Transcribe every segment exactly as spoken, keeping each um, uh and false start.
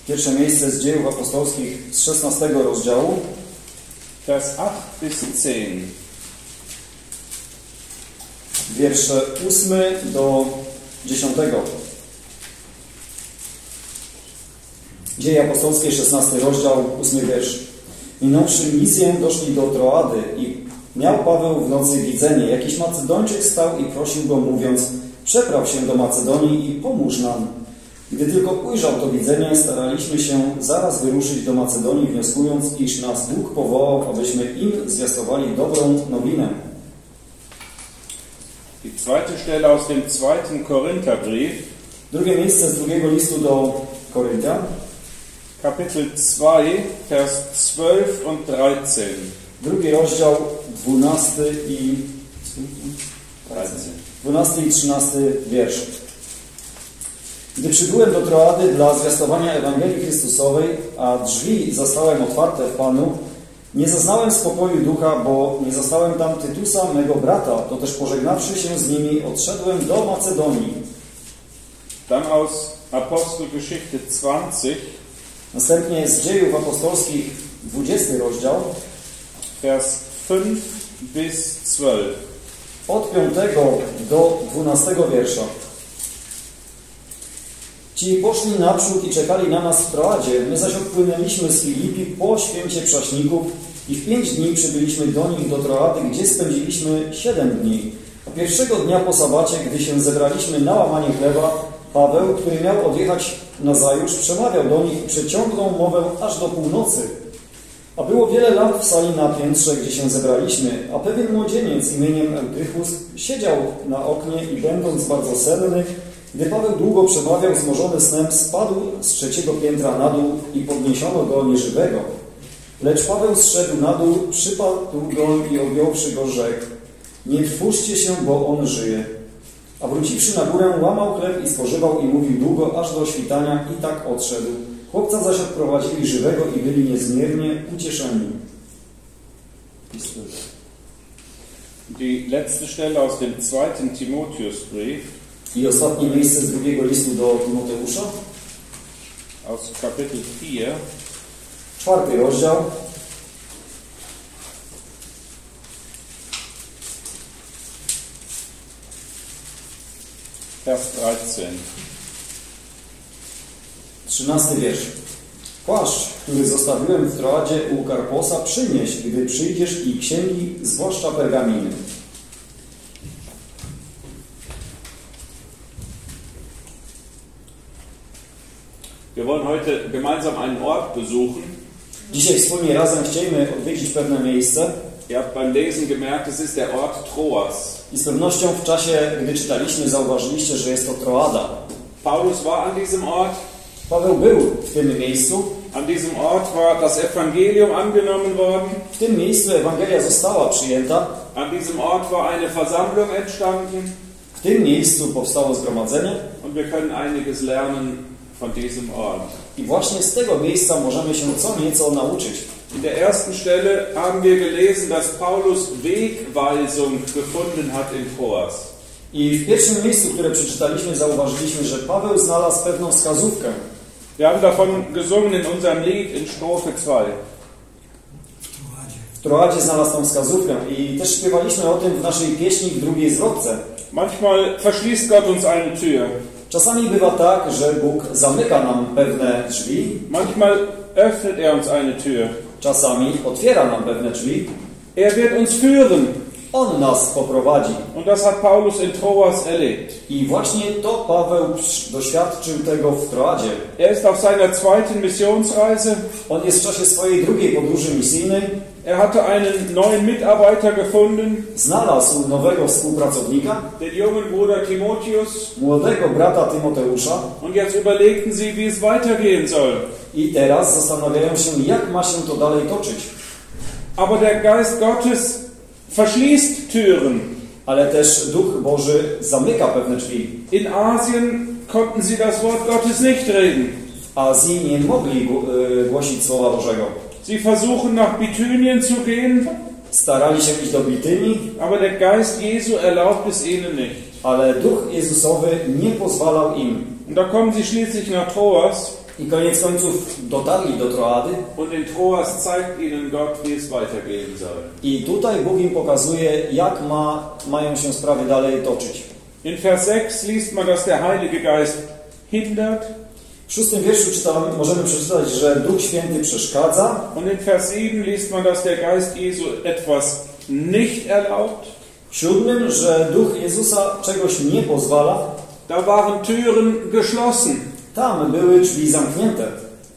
Pierwsze miejsce z Dziejów Apostolskich z szesnastego rozdziału. Vers acht bis zehn. Wiersze ósmy do dziesiątego. Dzieje Apostolskie, szesnasty rozdział, ósmy wiersz. Minąwszy misję, doszli do Troady i miał Paweł w nocy widzenie. Jakiś Macedończyk stał i prosił go, mówiąc: przepraw się do Macedonii i pomóż nam. Gdy tylko ujrzał to widzenie, staraliśmy się zaraz wyruszyć do Macedonii, wnioskując, iż nas Bóg powołał, abyśmy im zwiastowali dobrą nowinę. Die zweite Stelle aus dem zweiten Korintherbrief. Drugie miejsce z drugiego listu do Koryntian. Kapitel zwei, Vers zwölf und dreizehn. Drugi rozdział, dwunasty i dwunasty i trzynasty wiersz. Gdy przybyłem do Troady dla zwiastowania Ewangelii Chrystusowej, a drzwi zastałem otwarte w Panu, nie zaznałem spokoju ducha, bo nie zastałem tam Tytusa, mego brata, to też pożegnawszy się z nimi, odszedłem do Macedonii. Dann aus Apostelgeschichte zwanzig, Następnie z Dziejów Apostolskich, dwudziesty rozdział, Vers fünf bis zwölf. od piątego do dwunastego wiersza. Ci poszli naprzód i czekali na nas w Troadzie, my zaś odpłynęliśmy z Filipi po święcie Przaśników i w pięć dni przybyliśmy do nich do Troady, gdzie spędziliśmy siedem dni. A pierwszego dnia po sabacie, gdy się zebraliśmy na łamanie chleba, Paweł, który miał odjechać nazajutrz, przemawiał do nich i przeciągnął mowę aż do północy. A było wiele lamp w sali na piętrze, gdzie się zebraliśmy, a pewien młodzieniec imieniem Eutychus siedział na oknie i będąc bardzo senny, gdy Paweł długo przemawiał, zmorzony snem, spadł z trzeciego piętra na dół i podniesiono go nieżywego. Lecz Paweł zszedł na dół, przypadł go i objąwszy go rzekł: nie trwóżcie się, bo on żyje. A wróciwszy na górę, łamał chleb i spożywał i mówił długo, aż do świtania, i tak odszedł. Chłopca zaś odprowadzili żywego i byli niezmiernie ucieszeni. Die letzte Stelle aus dem zweiten Timotheusbrief. I ostatnie miejsce z drugiego listu do Tymoteusza. Aus Kapitel vier. Czwarty rozdział. Vers dreizehn. Trzynasty wiersz. Płaszcz, który zostawiłem w Troadzie u Karposa, przynieś, gdy przyjdziesz, i księgi, zwłaszcza pergaminy. Wir wollen heute gemeinsam einen Ort besuchen. Dzisiaj wspólnie razem chcielibyśmy odwiedzić pewne miejsce. Ihr habt beim Lesen gemerkt, es ist der Ort Troas. I z pewnością w czasie, gdy czytaliśmy, zauważyliście, że jest to Troada. Paulus war an diesem Ort. Paweł był w tym miejscu. An diesem Ort war das Evangelium angenommen worden. W tym miejscu Ewangelia została przyjęta. An diesem Ort war eine Versammlung entstanden. W tym miejscu powstało zgromadzenie. Und wir können einiges lernen von diesem Ort. I właśnie z tego miejsca możemy się co nieco nauczyć. In der ersten Stelle haben wir gelesen, dass Paulus Wegweisung gefunden hat in Troas. I w pierwszym miejscu, które przeczytaliśmy, zauważyliśmy, że Paweł znalazł pewną wskazówkę. Wir haben davon gesungen in unserem Lied in Strophe zwei. W Troadzie znalazł tą wskazówkę i też śpiewaliśmy o tym w naszej pieśni w drugiej zwrotce. Manchmal verschließt Gott uns eine Tür. Czasami bywa tak, że Bóg zamyka nam pewne drzwi. Manchmal öffnet er uns eine Tür. Czasami otwiera nam pewne drzwi. Er wird uns führen. On nas poprowadzi. Und das hat Paulus in Troas erlebt. I właśnie to Paweł doświadczył tego w Troadzie. Er ist auf seiner zweiten Missionsreise. On jest w czasie swojej drugiej podróży misyjnej. Er hatte einen neuen Mitarbeiter gefunden. Znalazł nowego współpracownika. Den jungen Bruder Timotheus. Młodego brata Tymoteusza. Und jetzt überlegten sie, wie es weitergehen soll. I teraz zastanawiają się, jak ma się to dalej toczyć. Aber der Geist Gottes verschließt Türen. Ale też Duch Boży zamyka pewne drzwi. In Asien konnten sie das Wort Gottes nicht reden. W Azji nie mogli głosić Słowa Bożego. Sie versuchen nach Bithynien zu gehen. Starali się iść do Bitynii, aber der Geist Jesu erlaubt es ihnen nicht. Ale Duch Jezusowy nie pozwalał im. Und da kommen sie schließlich nach Troas. I koniec końców dotarli do Troady. Und in Troas zeigt ihnen Gott, wie es weitergehen soll. I tutaj Bóg im pokazuje, jak ma, mają się sprawy dalej toczyć. In Vers sechs liest man, dass der Heilige Geist hindert. W szóstym wierszu czytamy, możemy przeczytać, że Duch Święty przeszkadza. Und in Vers sieben liest man, dass der Geist Jesu etwas nicht erlaubt. W siódmym, że Duch Jezusa czegoś nie pozwala. Da waren Türen geschlossen. Tam były drzwi zamknięte.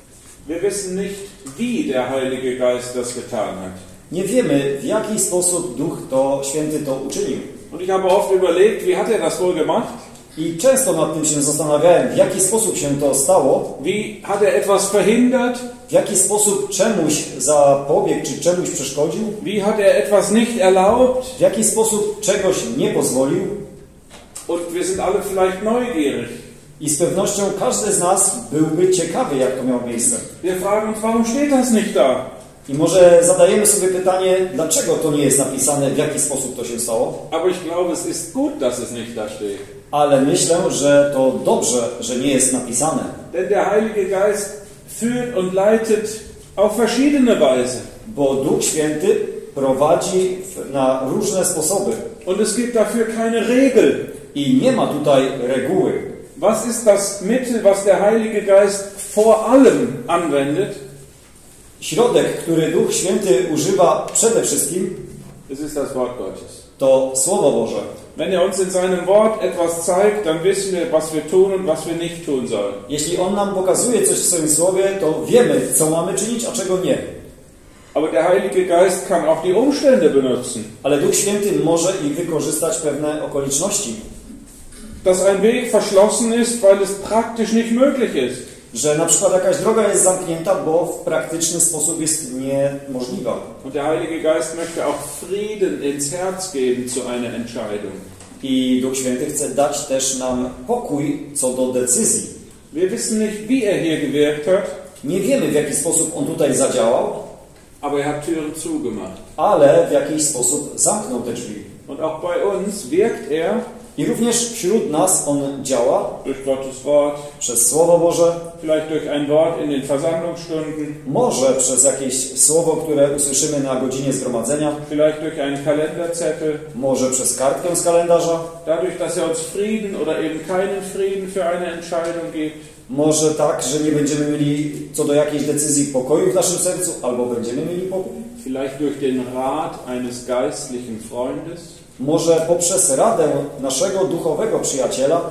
Wir wissen nicht, wie der Heilige Geist das getan hat. Nie wiemy, w jaki sposób Duch to Święty to uczynił. Und ich habe oft überlegt, wie hat er das wohl gemacht? I często nad tym się zastanawiałem, w jaki sposób się to stało, Wie hat er etwas verhindert? w jaki sposób czemuś zapobiegł, czy czemuś przeszkodził, Wie hat er etwas nicht erlaubt? w jaki sposób czegoś nie pozwolił. Und wir sind alle vielleicht neugierig. I z pewnością każdy z nas byłby ciekawy, jak to miało miejsce. Wir fragen uns, warum steht das nicht da? I może zadajemy sobie pytanie, dlaczego to nie jest napisane, w jaki sposób to się stało. Aber ich glaube, es ist gut, dass es nicht da steht. Ale myślę, że to dobrze, że nie jest napisane. Denn der Heilige Geist führt und leitet auf verschiedene Weise. Bo Duch Święty prowadzi w- na różne sposoby. Und es gibt dafür keine Regel. I nie ma tutaj reguły. Was ist das Mittel, was der Heilige Geist vor allem anwendet? Środek, który Duch Święty używa przede wszystkim, Es ist das Wort Gottes. to Słowo Boże. Wenn er uns in seinem Wort etwas zeigt, dann wissen wir, was wir tun und was wir nicht tun sollen. Jeśli On nam pokazuje coś w swoim Słowie, to wiemy, co mamy czynić, a czego nie. Aber der Heilige Geist kann auch die Umstände benutzen. Ale Duch Święty może i wykorzystać pewne okoliczności. Dass ein Weg verschlossen ist, weil es praktisch nicht möglich ist. Że na przykład jakaś droga jest zamknięta, bo w praktyczny sposób jest niemożliwa. Und der Heilige Geist möchte auch Frieden ins Herz geben zu einer Entscheidung. I Duch Święty chce dać też nam pokój co do decyzji. Wir wissen nicht, wie er hier gewirkt hat, Nie wiemy, w jaki sposób On tutaj zadziałał, aber er hat Türen zugemacht. ale w jakiś sposób zamknął te drzwi. Und auch bei uns wirkt er I również wśród nas On działa durch Gottes Wort, przez Słowo Boże, vielleicht durch ein Wort in den Versammlungsstunden, może przez jakieś słowo, które usłyszymy na godzinie zgromadzenia, vielleicht durch einen Kalenderzettel, może przez kartkę z kalendarza, dadurch, dass er uns Frieden oder eben keinen Frieden für eine Entscheidung gibt. może tak, że nie będziemy mieli co do jakiejś decyzji pokoju w naszym sercu, albo będziemy mieli pokój. Vielleicht durch den Rat eines geistlichen Freundes. Może poprzez radę naszego duchowego przyjaciela,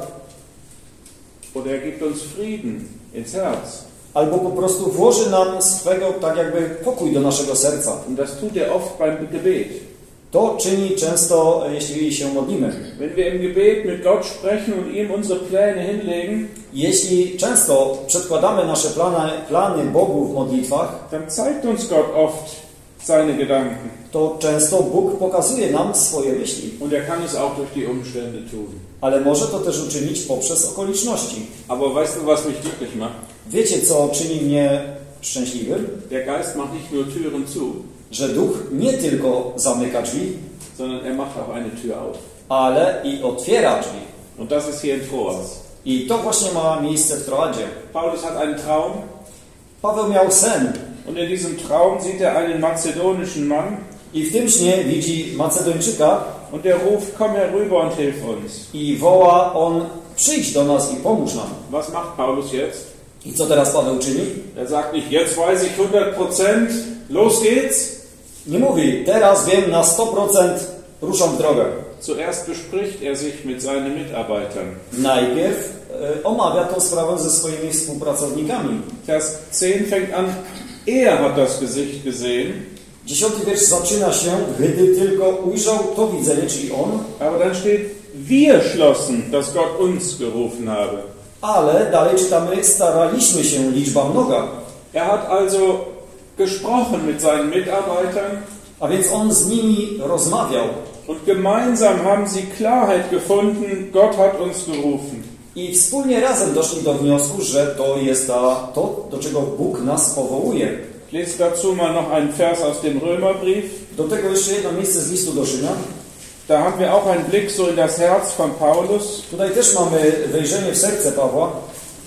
Oder er gibt uns Frieden ins Herz. albo po prostu włoży nam swego, tak jakby, pokój do naszego serca. Und das tut er oft beim Gebet. To czyni często, jeśli się modlimy. Wenn wir im Gebet mit Gott sprechen und ihm unsere Pläne hinlegen, Jeśli często przedkładamy nasze plany, plany Bogu w modlitwach, dann zeigt uns Gott oft seine Gedanken. to często Bóg pokazuje nam swoje myśli. Und er kann es auch durch die Umstände tun. Ale może to też uczynić poprzez okoliczności. Aber weißt du, was mich glücklich macht? Wiecie, co czyni mnie szczęśliwym? Der Geist macht nicht nur Türen zu, Że Duch nie tylko zamyka drzwi, sondern er macht auch eine Tür auf. ale i otwiera drzwi. Und das ist hier in Troas. I to właśnie ma miejsce w Troadzie. Paulus hat einen Traum Paweł miał sen und in diesem Traum sieht er einen mazedonischen Mann i w tym śnie widzi Macedończyka und der ruft, komm herüber und hilf uns. i woła on, przyjdź do nas i pomóż nam. Was macht Paulus jetzt? I co teraz Paweł czyni? Er sagt nicht, jetzt weiß ich hundert Prozent, los geht's. Nie mówi, teraz wiem na sto procent, ruszam w drogę. Zuerst bespricht er sich mit seinen Mitarbeitern. Najpierw e, omawia tę sprawę ze swoimi współpracownikami. Vers zehn fängt an, er hat das Gesicht gesehen, Dziesiąty wiersz zaczyna się, gdy tylko ujrzał to widzenie, czyli on, aber dann steht, wir schlossen, dass Gott uns gerufen habe. ale dalej czytamy, staraliśmy się, liczba mnoga. Er hat also gesprochen mit seinen Mitarbeitern A więc on z nimi rozmawiał und gemeinsam haben sie Klarheit gefunden, Gott hat uns gerufen. i wspólnie razem doszli do wniosku, że to jest ta, to, do czego Bóg nas powołuje. Ich lese dazu mal noch einen Vers aus dem Römerbrief. Do tego jeszcze jedno miejsce z listu do Rzymian. Da haben wir auch einen Blick so in das Herz von Paulus. Tutaj też mamy wejrzenie w serce Pawła.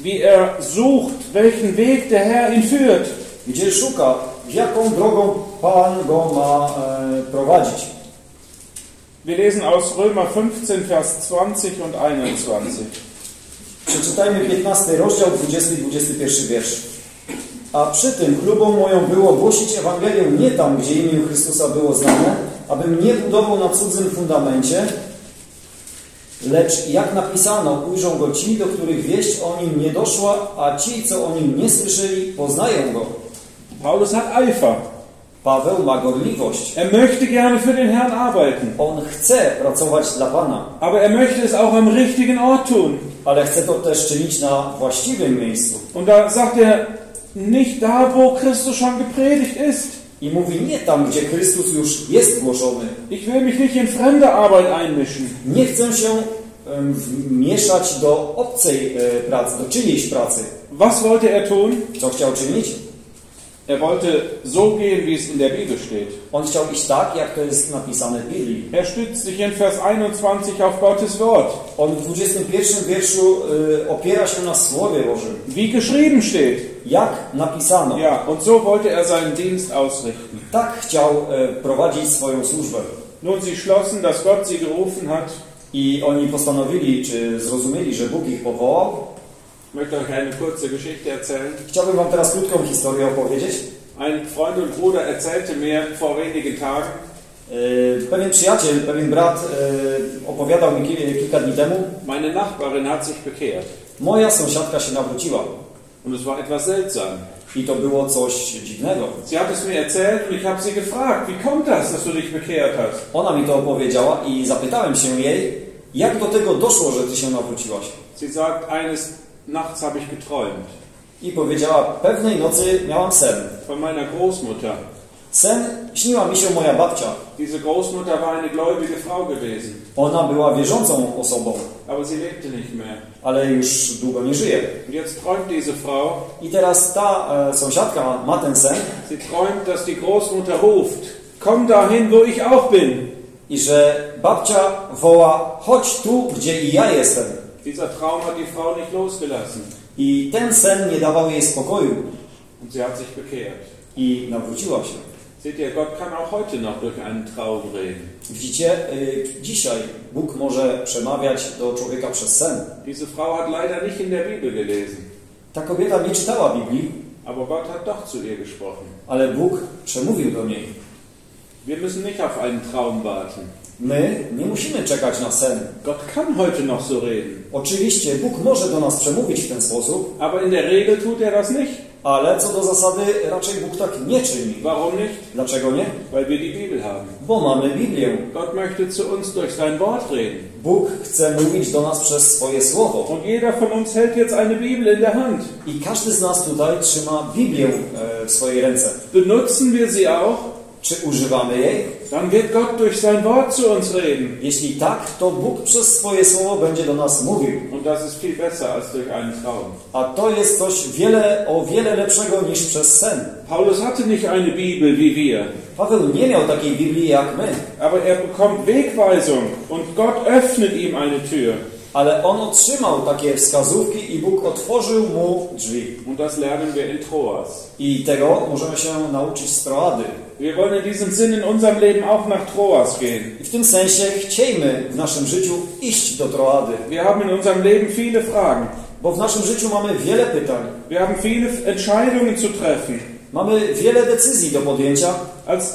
wie er sucht, welchen Weg der Herr ihn führt. Gdzie szuka, jaką drogą Pan go ma e, prowadzić. Wir lesen aus Römer fünfzehn, Vers zwanzig und einundzwanzig. Przeczytajmy piętnasty rozdział, dwudziesty i dwudziesty pierwszy wiersz. A przy tym chlubą moją było głosić Ewangelię nie tam, gdzie imię Chrystusa było znane, abym nie budował na cudzym fundamencie, lecz jak napisano, ujrzą go ci, do których wieść o nim nie doszła, a ci, co o nim nie słyszeli, poznają go. Paulus hat Eifer. Paweł ma gorliwość. Er möchte gerne für den Herrn arbeiten. On chce pracować dla Pana. Aber er möchte es auch am richtigen Ort tun. Ale chce to też czynić na właściwym miejscu. Und da sagt er, nicht da, wo Christus schon gepredigt ist. I mówi nie tam, gdzie Chrystus już jest głoszony. Ich will mich nicht in fremde Arbeit einmischen. Nie chcę się um, mieszać do obcej e, pracy, do czyjejś pracy. Was wollte er tun? Co chciał czynić? Er wollte so gehen, wie es in der Bibel steht. On chciał iść tak, jak to jest napisane w Biblii. Er stützt sich in Vers einundzwanzig auf Gottes Wort. On w dwudziestym pierwszym wierszu y, opiera się na Słowie Bożym. Wie geschrieben steht. Jak napisano. Ja, und so wollte er seinen Dienst ausrichten. Tak chciał y, prowadzić swoją służbę. Nun, sie schlossen, dass Gott sie gerufen hat. I oni postanowili, czy zrozumieli, że Bóg ich powołał. Ich möchte euch eine kurze Geschichte erzählen. Chciałbym wam teraz krótką historię opowiedzieć. Ein Freund und Bruder erzählte mir vor wenigen Tagen, Y, pewien przyjaciel, pewien brat y, opowiadał mi kil, kilka dni temu. meine Nachbarin hat sich bekehrt. Moja sąsiadka się nawróciła. Und es war etwas seltsam. I to było coś dziwnego. Sie hat es mir erzählt und ich habe sie gefragt, wie kommt das, dass du dich bekehrt hast? Ona mi to opowiedziała i zapytałem się jej, jak do tego doszło, że ty się nawróciłaś. Sie sagt, eines Nachts habe ich geträumt I powiedziała, pewnej nocy miałam sen. von meiner Großmutter. Sen, śniła mi się moja babcia. Diese Großmutter war eine gläubige Frau gewesen, Ona była wierzącą osobą, aber sie lebte nicht mehr. ale już długo nie żyje. Und jetzt träumt diese Frau, I teraz ta e, sąsiadka ma ten sen, sie träumt, dass die Großmutter ruft, komm dahin, wo ich auch bin. i że babcia woła, chodź tu, gdzie i ja jestem. Dieser Traum hat die Frau nicht losgelassen I ten sen nie dawał jej spokoju. und sie hat sich bekehrt. I nawróciła się. Seht ihr, Gott kann auch heute noch durch einen Traum reden. Widzicie, y, dzisiaj Bóg może przemawiać do człowieka przez sen. Diese Frau hat leider nicht in der Bibel gelesen, Ta kobieta nie czytała Biblii, aber Gott hat doch zu ihr gesprochen. ale Bóg przemówił do niej. Wir müssen nicht auf einen Traum warten. My nie musimy czekać na sen. Gott kann heute noch so reden. Oczywiście Bóg może do nas przemówić w ten sposób, Aber in der Regel tut er das nicht. ale co do zasady raczej Bóg tak nie czyni. Warum nicht? Dlaczego nie? Weil wir die Bibel haben. Bo mamy Biblię. Gott möchte zu uns durch sein Wort reden. Bóg chce mówić do nas przez swoje słowo. Und jeder von uns hält jetzt eine Bibel in der Hand. I każdy z nas tutaj trzyma Biblię e, w swojej ręce. Benutzen wir sie auch? Czy używamy jej? Dann wird Gott durch sein Wort zu uns reden. Jeśli tak, to Bóg przez swoje słowo będzie do nas mówił. Und das ist viel besser als durch einen Traum. A to jest coś wiele, o wiele lepszego niż przez sen. Paulus hatte nicht eine Bibel wie wir. Paweł nie miał takiej Biblii jak my, Aber er bekommt Wegweisung und Gott öffnet ihm eine Tür. ale on otrzymał takie wskazówki i Bóg otworzył mu drzwi. Und das lernen wir in Troas. I tego możemy się nauczyć z Troady. Wir wollen in diesem Sinn in unserem Leben auch nach Troas gehen. I w tym sensie chciejmy w naszym życiu iść do Troady. Wir haben in unserem Leben viele Fragen. Bo w naszym życiu mamy wiele pytań. Wir haben viele Entscheidungen zu treffen. Mamy wiele decyzji do podjęcia. Als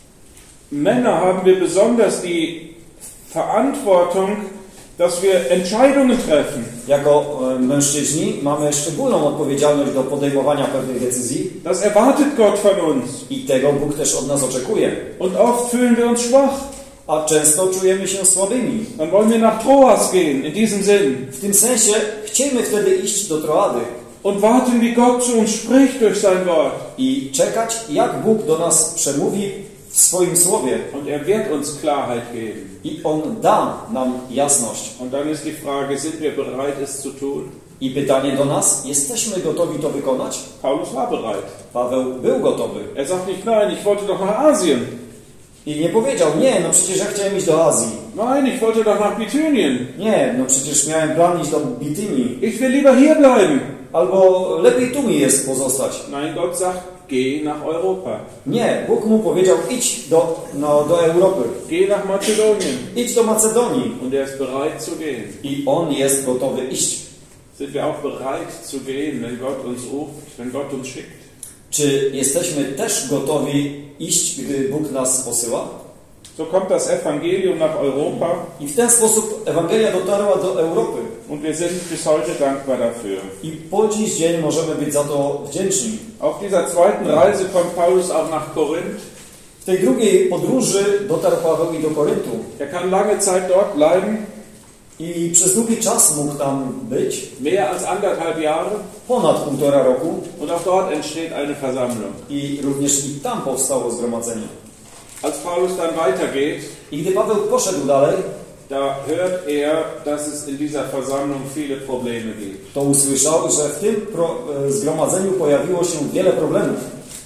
Männer haben wir besonders die Verantwortung, dass wir Entscheidungen treffen. Jako e, mężczyźni mamy szczególną odpowiedzialność do podejmowania pewnych decyzji. Das erwartet Gott von uns. I tego Bóg też od nas oczekuje. Und oft fühlen wir uns schwach. A często czujemy się słabymi. Dann wollen wir nach Troas gehen, in diesem Sinn. W tym sensie chciejmy wtedy iść do Troady. Und warten, wie Gott zu uns spricht durch sein Wort. I czekać, jak Bóg do nas przemówi w swoim słowie. Und er wird uns Klarheit geben. I On da nam jasność. Und dann ist die Frage, sind wir bereit, es zu tun? I pytanie do nas, jesteśmy gotowi to wykonać? Paulus war bereit. Paweł był gotowy. Er sagt nicht, nein, ich wollte doch nach Asien. I nie powiedział, nie, no przecież ja chciałem iść do Azji. Nein, ich wollte doch nach Bithynien. Nie, no przecież miałem plan iść do Bitynii. Ich will lieber hier bleiben. albo lepiej tu mi jest pozostać. Nein, Gott sagt, geh nach Europa. Nie, Bóg mu powiedział, idź do, no, do Europy, Geh nach Mazedonien. idź do Macedonii. Und er ist bereit zu gehen. I on jest gotowy iść. Sind wir auch bereit zu gehen, wenn Gott uns ruft, wenn Gott uns schickt? Czy jesteśmy też gotowi iść, gdy Bóg nas posyła? So kommt das Evangelium nach Europa I w ten sposób Ewangelia dotarła do Europy. und wir sind bis heute dankbar dafür. I po dziś dzień możemy być za to wdzięczni. Auf dieser zweiten Reise kommt Paulus auch nach Korinth. W tej drugiej podróży dotarł Paweł i do Koryntu. Er kann lange Zeit dort bleiben, I przez długi czas mógł tam być, mehr als anderthalb Jahre. ponad półtora roku. Und auch dort entsteht eine Versammlung. I również i tam powstało zgromadzenie. Als Paulus dann weitergeht, I gdy Paweł poszedł dalej, da hört er, dass es in dieser Versammlung viele Probleme gibt. to usłyszał, że w tym pro, e, zgromadzeniu pojawiło się wiele problemów.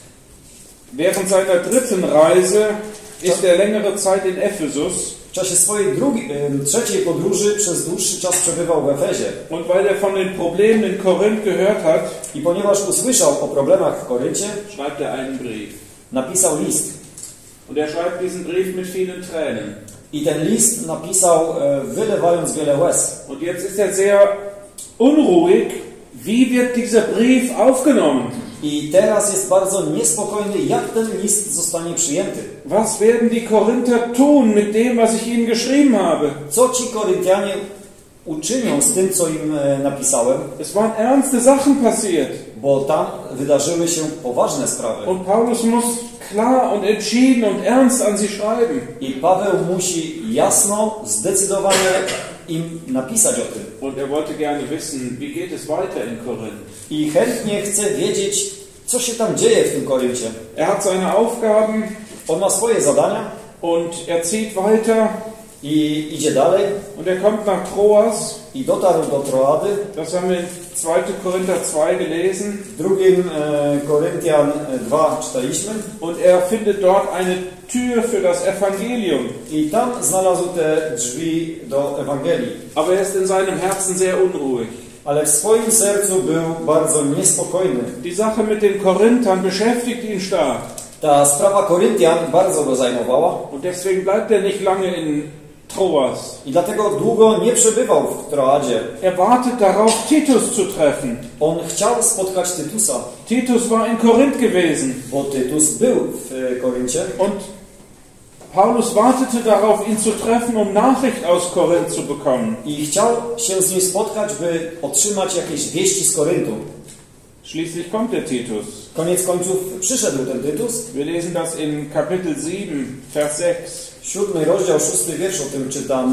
Während seiner dritten Reise ist er längere Zeit in Ephesus. W czasie swojej drugiej, e, trzeciej podróży przez dłuższy czas przebywał w Efezie. Und weil er von den Problemen in Korinth gehört hat, I ponieważ usłyszał o problemach w Koryncie, schreibt er einen Brief. napisał list. Und er schreibt diesen Brief mit vielen Tränen. I ten list napisał e, wylewając wiele łez. Und jetzt ist er sehr unruhig. Wie wird dieser Brief aufgenommen? I teraz jest bardzo niespokojny, jak ten list zostanie przyjęty. Was werden die Korinther tun mit dem, was ich ihnen geschrieben habe? Co ci Koryntianie uczynią z tym, co im e, napisałem? Es waren ernste Sachen passiert. Bo tam wydarzyły się poważne sprawy. Und Paulus muss klar und entschieden und ernst an sie schreiben. I Paweł musi jasno, zdecydowanie im napisać o tym. Und er wollte gerne wissen, wie geht es weiter in Korinth? I chętnie chce wiedzieć, co się tam dzieje w tym Koryncie. Er hat seine Aufgaben On ma swoje zadania und er zieht weiter i idzie dalej. und er kommt nach Troas. I dotarł do Troady. Das haben wir in zweiter Korinther zwei gelesen. W drugim e, Koryntian dwa czytaliśmy. Und er findet dort eine Tür für das Evangelium. I tam znalazł te drzwi do Ewangelii. Aber er ist in seinem Herzen sehr unruhig. Ale w swoim sercu był bardzo niespokojny. Die Sache mit den Korinthern beschäftigt ihn stark. Ta sprawa Koryntian bardzo go zajmowała. Und deswegen bleibt er nicht lange in Troas. I dlatego długo nie przebywał w Troadzie. Er wartet darauf, Titus zu treffen. On chciał spotkać Tytusa, Titus war in Korinth gewesen. bo Tytus był w Koryncie. Und Paulus wartete darauf, ihn zu treffen, um Nachricht aus Korinth zu bekommen. I chciał się z nim spotkać, by otrzymać jakieś wieści z Koryntu. Schließlich kommt der Titus. Koniec końców przyszedł ten Tytus. Wir lesen das in Kapitel sieben, Vers sechs. Siódmy rozdział, szósty wiersz o tym czytamy.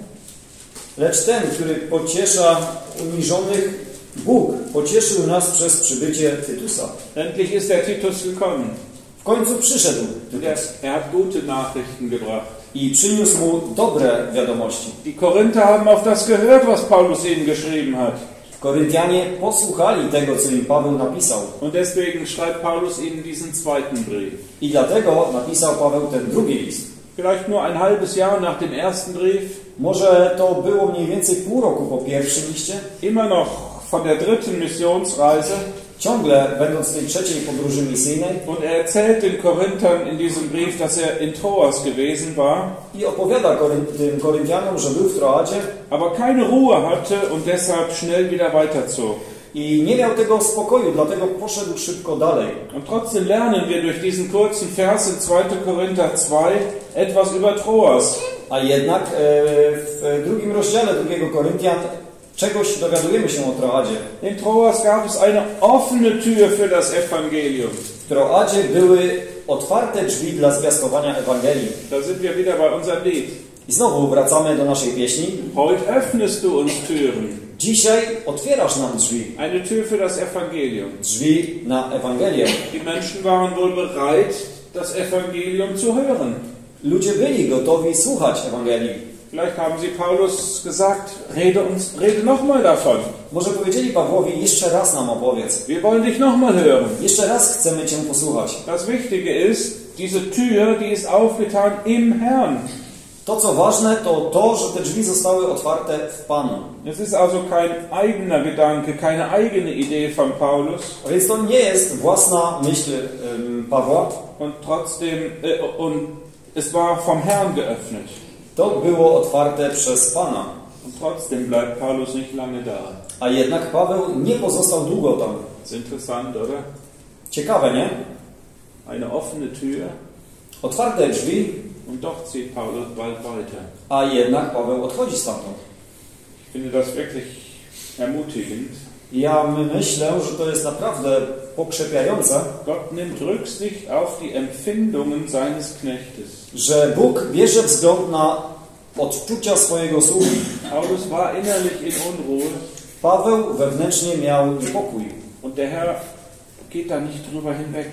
Lecz ten, który pociesza uniżonych, Bóg pocieszył nas przez przybycie Tytusa. Endlich ist der Titus gekommen. W końcu przyszedł Er, Tytus er hat gute Nachrichten gebracht. i przyniósł mu dobre wiadomości. Die Korinther haben auf das gehört, was Paulus ihnen geschrieben hat. Koryntianie posłuchali tego, co im Paweł napisał. Und deswegen schreibt Paulus ihnen diesen zweiten Brief. I dlatego napisał Paweł ten drugi list. Vielleicht nur ein halbes Jahr nach dem ersten Brief. Może to było mniej więcej pół roku po pierwszym liście. Immer noch von der dritten Missionsreise. Ciągle będąc w tej trzeciej podróży misyjnej. Und er erzählt den Korinthern in diesem Brief, dass er in Troas gewesen war. I opowiada Koryn tym Koryntianom, że był w Troadzie. Aber keine Ruhe hatte und deshalb schnell wieder weiterzog. I nie miał tego spokoju, dlatego poszedł szybko dalej. Und trotzdem lernen wir durch diesen kurzen Vers in zweiter Korinther zwei etwas über Troas. A jednak e, w drugim rozdziale drugiego Koryntian czegoś dowiadujemy się o Troadzie. In Troas gab es eine offene Tür für das Evangelium. W Troadzie były otwarte drzwi dla zwiastowania Ewangelii. Da sind wir wieder bei unserem Lied. I znowu wracamy do naszej pieśni. Heute öffnest du uns Türen. Dzisiaj otwierasz nam drzwi. Eine Tür für das Evangelium. Drzwi na Ewangelię. Die Menschen waren wohl bereit, das Evangelium zu hören. Ludzie byli gotowi słuchać Ewangelii. Vielleicht haben sie Paulus gesagt, rede uns, rede nochmal davon. Może powiedzieli Pawłowi, jeszcze raz nam opowiedz. Wir wollen dich nochmal hören. Jeszcze raz chcemy Cię posłuchać. Das Wichtige ist, diese Tür, die ist aufgetan im Herrn. To, co ważne, to to, że te drzwi zostały otwarte w Panu. Es ist also kein eigener Gedanke, keine eigene Idee von Paulus. A więc to nie jest własna myśl um, Pawła. Und trotzdem, äh, und es war vom Herrn geöffnet. To było otwarte przez Pana. Und trotzdem bleibt Paulus nicht lange da. A jednak Paweł nie pozostał długo tam. Das ist interessant, oder? Ciekawe, nie? Eine offene Tür. Otwarte drzwi, Und doch zieht Paulus bald weiter. a jednak Paweł odchodzi stamtąd. Ich finde das wirklich ermutigend. Ja myślę, że to jest naprawdę pokrzepiające, Gott nimmt Rücksicht auf die Empfindungen seines Knechtes. że Bóg bierze wzgląd na odczucia swojego sługi. Paulus war innerlich in Unruhe Paweł wewnętrznie miał niepokój, und der Herr geht da nicht drüber hinweg.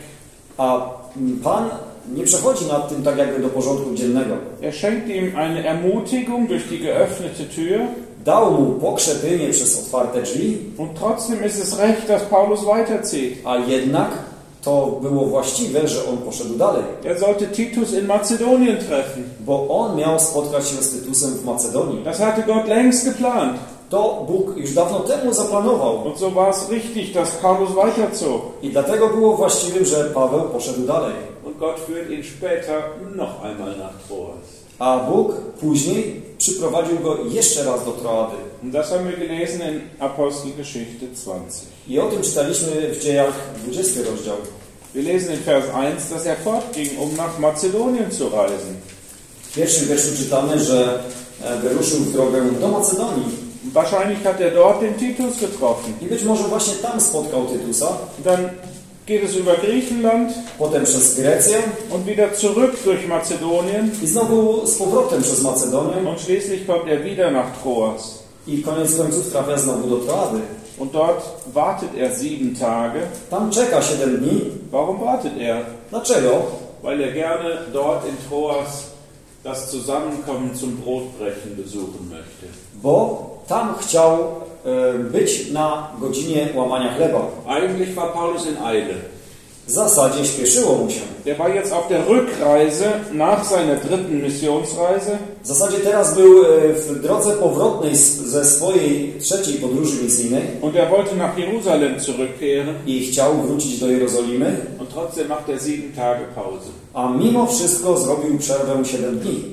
a Pan nie przechodzi nad tym tak jakby do porządku dziennego. Er schenkt ihm eine Ermutigung durch die geöffnete Tür. Dał mu pokrzepienie przez otwarte drzwi, Und trotzdem ist es recht, dass Paulus weiterzieht. a jednak to było właściwe, że on poszedł dalej. Er sollte Titus in Mazedonien treffen. Bo on miał spotkać się z Tytusem w Macedonii. Das hatte Gott längst geplant. To Bóg już dawno temu zaplanował. Und so war es richtig, dass Paulus weiterzog. I dlatego było właściwym, że Paweł poszedł dalej. Und Gott führt ihn später noch einmal nach Troas. A Bóg później przyprowadził go jeszcze raz do Troady. Und das haben wir gelesen in Apostelgeschichte zwanzig. I o tym czytaliśmy w Dziejach dwudziestym rozdział. Wir lesen in Vers eins, dass er fortging, um nach Mazedonien zu reisen. W pierwszym wierszu czytamy, że wyruszył w drogę do Macedonii. Wahrscheinlich hat er dort den Titus getroffen. I być może właśnie tam spotkał Tytusa. Dann geht es über Griechenland Potem przez Grecję und wieder zurück durch Mazedonien. i znowu z powrotem przez Macedonię. Und schließlich kommt er wieder nach Troas. I koniec końców trafia znowu do Troady. Und dort wartet er sieben Tage. Tam czeka siedem dni. Warum wartet er? Dlaczego? Weil er gerne dort in Troas das Zusammenkommen zum Brotbrechen besuchen möchte. Bo tam chciał e, być na godzinie łamania chleba. Eigentlich war Paulus in Eile. W zasadzie śpieszyło mu się. Er war jetzt auf der Rückreise nach seiner dritten Missionsreise. W zasadzie teraz był e, w drodze powrotnej z, ze swojej trzeciej podróży misyjnej Und er wollte nach Jerusalem zurückkehren. i chciał wrócić do Jerozolimy, Und trotzdem macht er sieben Tage Pause. a mimo wszystko zrobił przerwę siedem dni.